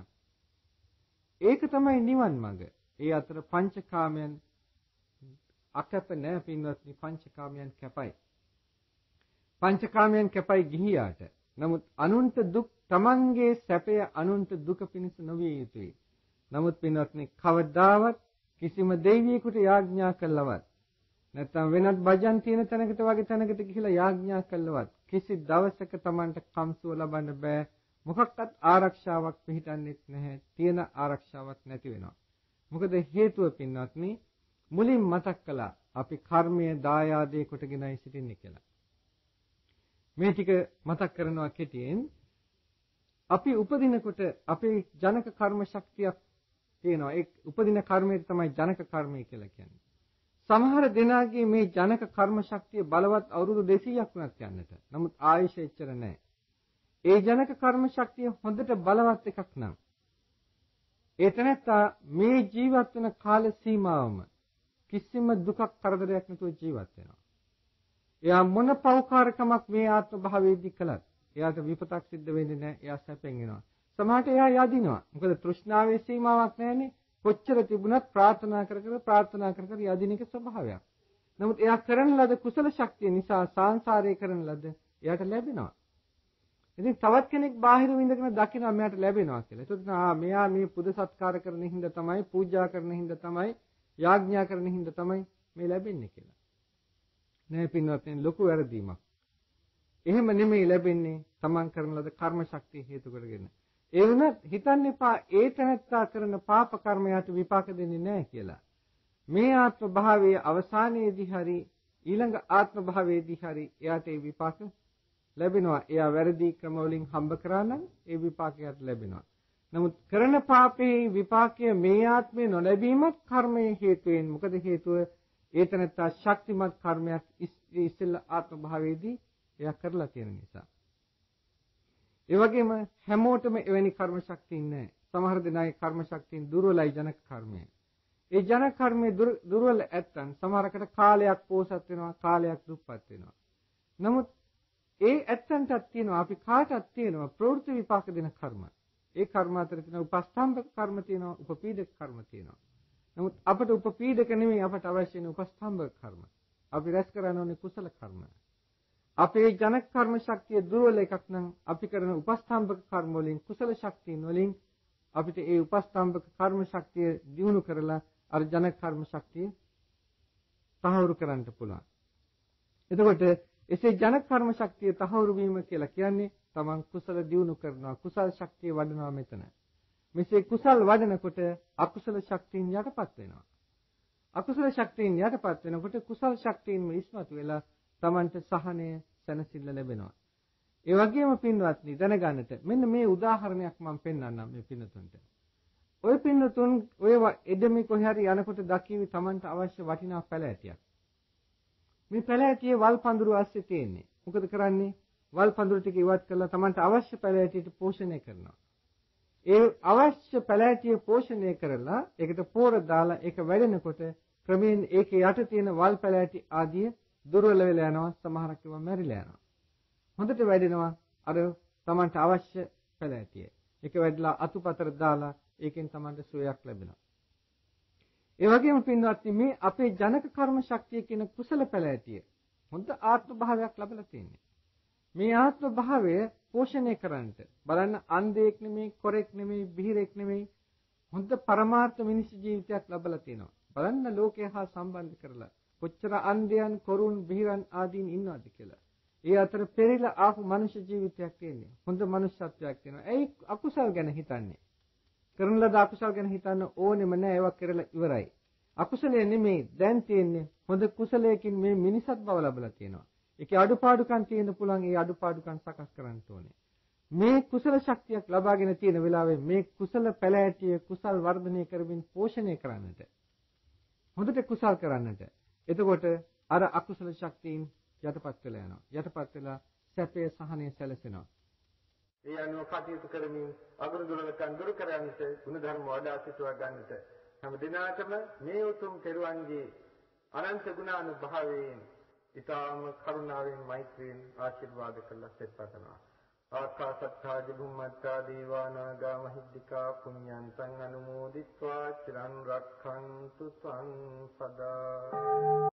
ඒක තමයි නිවන් මඟ. ඒ අතර පංචකාමයන් අකප නැහැ පින්වත්නි. පංචකාමයන් කැපයි. පංචකාමයන් කැපයි ගිහියාට. නමුත් අනුන්ට දුක්, තමන්ගේ සැපය අනුන්ට දුක පිණිස නොවිය යුතුයි. නමුත් පින්වත්නි කවදාවත් කිසිම දෙවියෙකුට යාඥා කළවත් නැත්නම් වෙනත් භජන් තියෙන තැනකට වගේ තැනකට ගිහිලා යාඥා කළවත් කිසි දවසක තමන්ට කම්සුව ලබන්න බෑ. මොකක්වත් ආරක්ෂාවක් පිළිටන්නේත් නැහැ. තියෙන ආරක්ෂාවක් නැති වෙනවා. මොකද හේතුව පින්වත්නි මුලින් මතක් කළා අපි කර්මයේ දායාදේ කොටගෙනයි සිටින්නේ කියලා. මේ ටික මතක් කරනවා කෙටියෙන්. අපි උපදිනකොට අපේ ජනක කර්ම ශක්තියක් තියෙනවා. ඒ උපදින කර්මයට තමයි ජනක කර්මය කියලා කියන්නේ. සමහර දෙනාගේ මේ ජනක කර්ම ශක්තිය බලවත් අවුරුදු 200ක් වුණත් යන්නට. නමුත් ආයුෂ එච්චර නැහැ. ඒ ජනක කර්ම ශක්තිය හොඳට බලවත් එකක් නම් ඒ තැනත්තා මේ ජීවත් වෙන කාල සීමාවම කිසිම දුකක් කරදරයක් නැතුව ජීවත් වෙනවා. එයා මොන පෞකාරකමක් මේ ආත්ම භාවයේදී කළත් එයාට විපතක් සිද්ධ වෙන්නේ නැහැ. එයා සැපෙන් එනවා. සමහරට එයා යදිනවා. මොකද තෘෂ්ණාවේ සීමාවක් නැහැනේ. කොච්චර තිබුණත් ප්‍රාර්ථනා කර යදින එක ස්වභාවයක්. නමුත් එයා කරන ලද කුසල ශක්තිය නිසා සංසාරේ කරන ලද එයාට ලැබෙනවා. ඉතින් තවත් කෙනෙක් බාහිර විඳගෙන දකිනවා මෙයාට ලැබෙනවා කියලා. ඒත් මෙයා මේ පුද සත්කාර කරන හින්දා තමයි, පූජා කරන හින්දා තමයි, යාඥා කරන හින්දා තමයි මේ ලැබෙන්නේ කියලා. නෑ පින්වත්නි ලොකු වැරදීමක්. එහෙම නෙමෙයි ලැබෙන්නේ තමන් කරන ලද කර්ම ශක්තිය හේතු කරගෙන. ඒ වුණත් හිතන්න එපා ඒ තැනත්තා කරන පාප කර්මයට විපාක දෙන්නේ නැහැ කියලා. මේ ආත්ම භාවයේ අවසානයේදී හරි ඊළඟ ආත්ම භාවයේදී හරි එයාට ඒ විපාක ලැබෙනවා. එයා වැරදි ක්‍රම වලින් හම්බ කරා නම් ඒ විපාකයට ලැබෙනවා. නමුත් කරන පාපේ විපාකය මේ ආත්මේ නොලැබීමත් කර්මයේ හේතුවෙන්. මොකද හේතුව ඒතනත්ත ශක්තිමත් කර්මයක් ඉස්සෙල්ලා ආත්ම භාවයේදී එයා කරලා තියෙන නිසා. ඒ වගේම හැමෝටම එවැනි කර්ම ශක්තිය නැහැ. සමහර දෙනාගේ කර්ම ශක්තිය දුර්වලයි ජනක කර්මය. ඒ ජනක කර්මයේ දුර්වල ඇත්තන් සමහරකට කාලයක් පෝසත් වෙනවා, කාලයක් දුප්පත් වෙනවා. නමුත් ඒ ඇත්තන්ටත් තියෙනවා අපි කාටත් තියෙනවා ප්‍රවෘත්ති විපාක දෙන කර්ම. ඒ කර්ම අතර තියෙන උපස්තම්භක කර්ම තියෙනවා, උපපීඩක කර්ම තියෙනවා. නමුත් අපට උපපීඩක නෙමෙයි අපට අවශ්‍ය වෙන උපස්තම්භක කර්ම. අපි රැස් කරන්න ඕනේ කුසල කර්ම. අපේ ජනක කර්ම ශක්තිය දුර්වල එකක් නම් අපි කරන උපස්තම්භක කර්ම වලින් කුසල ශක්තිය වලින් අපිට ඒ උපස්තම්භක කර්ම ශක්තිය දියුණු කරලා අර ජනක කර්ම ශක්තිය තහවුරු කරන්න පුළුවන්. එතකොට එසේ ජනක කර්ම ශක්තිය තහවුරු වීම කියලා කියන්නේ තමන් කුසල දියුණු කරනවා, කුසල ශක්තිය වඩනවා මෙතන. මෙසේ කුසල් වඩනකොට අකුසල ශක්තියින් යටපත් වෙනවා. අකුසල ශක්තියින් යටපත් වෙනකොට කුසල ශක්තියින්ම ඉස්මතු වෙලා තමන්ට සහනය, සැනසෙල්ල ලැබෙනවා. ඒ වගේම පින්වත්නි දැනගන්නට මෙන්න මේ උදාහරණයක් මම පෙන්වන්නම් මේ පින්නතුන්ට. ඔය පින්නතුන් ඔය එදෙමි කොහේ හරි යනකොට දකිවි තමන්ට අවශ්‍ය වටිනා පැලෑටියක්. මේ පැලෑටියේ වල් පඳුරු ඇස්සේ තියෙන්නේ. මොකද කරන්නේ? වල් පඳුරු ටික ඉවත් කරලා තමන්ට අවශ්‍ය පැලෑටියට පෝෂණය කරනවා. ඒ අවශ්‍ය පැලෑටිය පෝෂණය කරලා ඒකට පෝර දාලා ඒක වැඩෙනකොට ක්‍රමයෙන් ඒකේ යට තියෙන වල් පැලෑටි ආදිය දුර්වල වෙලා යනවා, සමහරක් ඒවා මැරිලා යනවා. හොඳට වැඩෙනවා අර තමන්ට අවශ්‍ය පැලෑටිය. ඒක වැඩිලා අතුපතර දාලා ඒකෙන් තමන්ට සුවයක් ලැබෙනවා. ඒ වගේම පින්වත්නි මේ අපේ ජනක කර්ම ශක්තිය කියන කුසල පැලෑටිය හොඳ ආත්ම භාවයක් ලැබලා තියෙන්නේ. මේ ආත්ම භාවය පෝෂණය කරන්නට බලන්න අන්ධයෙක් නෙමෙයි, කොරෙක් නෙමෙයි, බිහිරෙක් නෙමෙයි, හොඳ පරමාර්ථ මිනිස් ජීවිතයක් ලැබලා තියෙනවා. බලන්න ලෝකය හා සම්බන්ධ කරලා කොච්චර අන්ධයන්, කොරුන්, බිහිරන් ආදීන් ඉන්නවද කියලා. ඒ අතර පෙරිලා ආපු මනුෂ්‍ය ජීවිතයක් තියෙනවා. හොඳ මනුෂ්‍යත්වයක් තියෙනවා. ඇයි අකුසල් ගැන හිතන්නේ? කරන ලද අකුසල් ගැන හිතන්න ඕනෙම නෑ. ඒවා කරලා ඉවරයි. අකුසලයේ නෙමෙයි දැන් තියෙන්නේ හොඳ කුසලයකින් මේ මිනිසත් බව ලැබලා තියෙනවා. ඒකේ අඩුපාඩුකම් තියෙන පුළුවන්. ඒ අඩුපාඩුකම් සකස් කරන්න ඕනේ. මේ කුසල ශක්තියක් ලබාගෙන තියෙන වෙලාවේ මේ කුසල පැලෑටිය කුසල් වර්ධනය කරමින් පෝෂණය කරන්නට. හොඳට කුසල් කරන්නට. එතකොට අර අකුසල ශක්තියින් යටපත් වෙලා යනවා. යටපත් වෙලා සැපේ සහනය සැලසෙනවා. ඒ අනුව කටයුතු කරමින් අගුරු දුරලකන් දුරු කරන්නට ගුණ ධර්ම වඩා සිටවා ගන්නට හැම දිනාටම මේ උතුම් තෙරුවන්ගේ අනන්ත ගුණානුභාවයෙන් ඊටාම කරුණාවෙන් මෛත්‍රියෙන් ආශිර්වාද කළා සෙත්පතනවා. ආකාසත්තා ජිබුම්මත්තා දීවානාගා මහිද්దికා පුඤ්ඤන්තං අනුමෝදිත්වා චිරන් රක්ඛන්තු සං සදා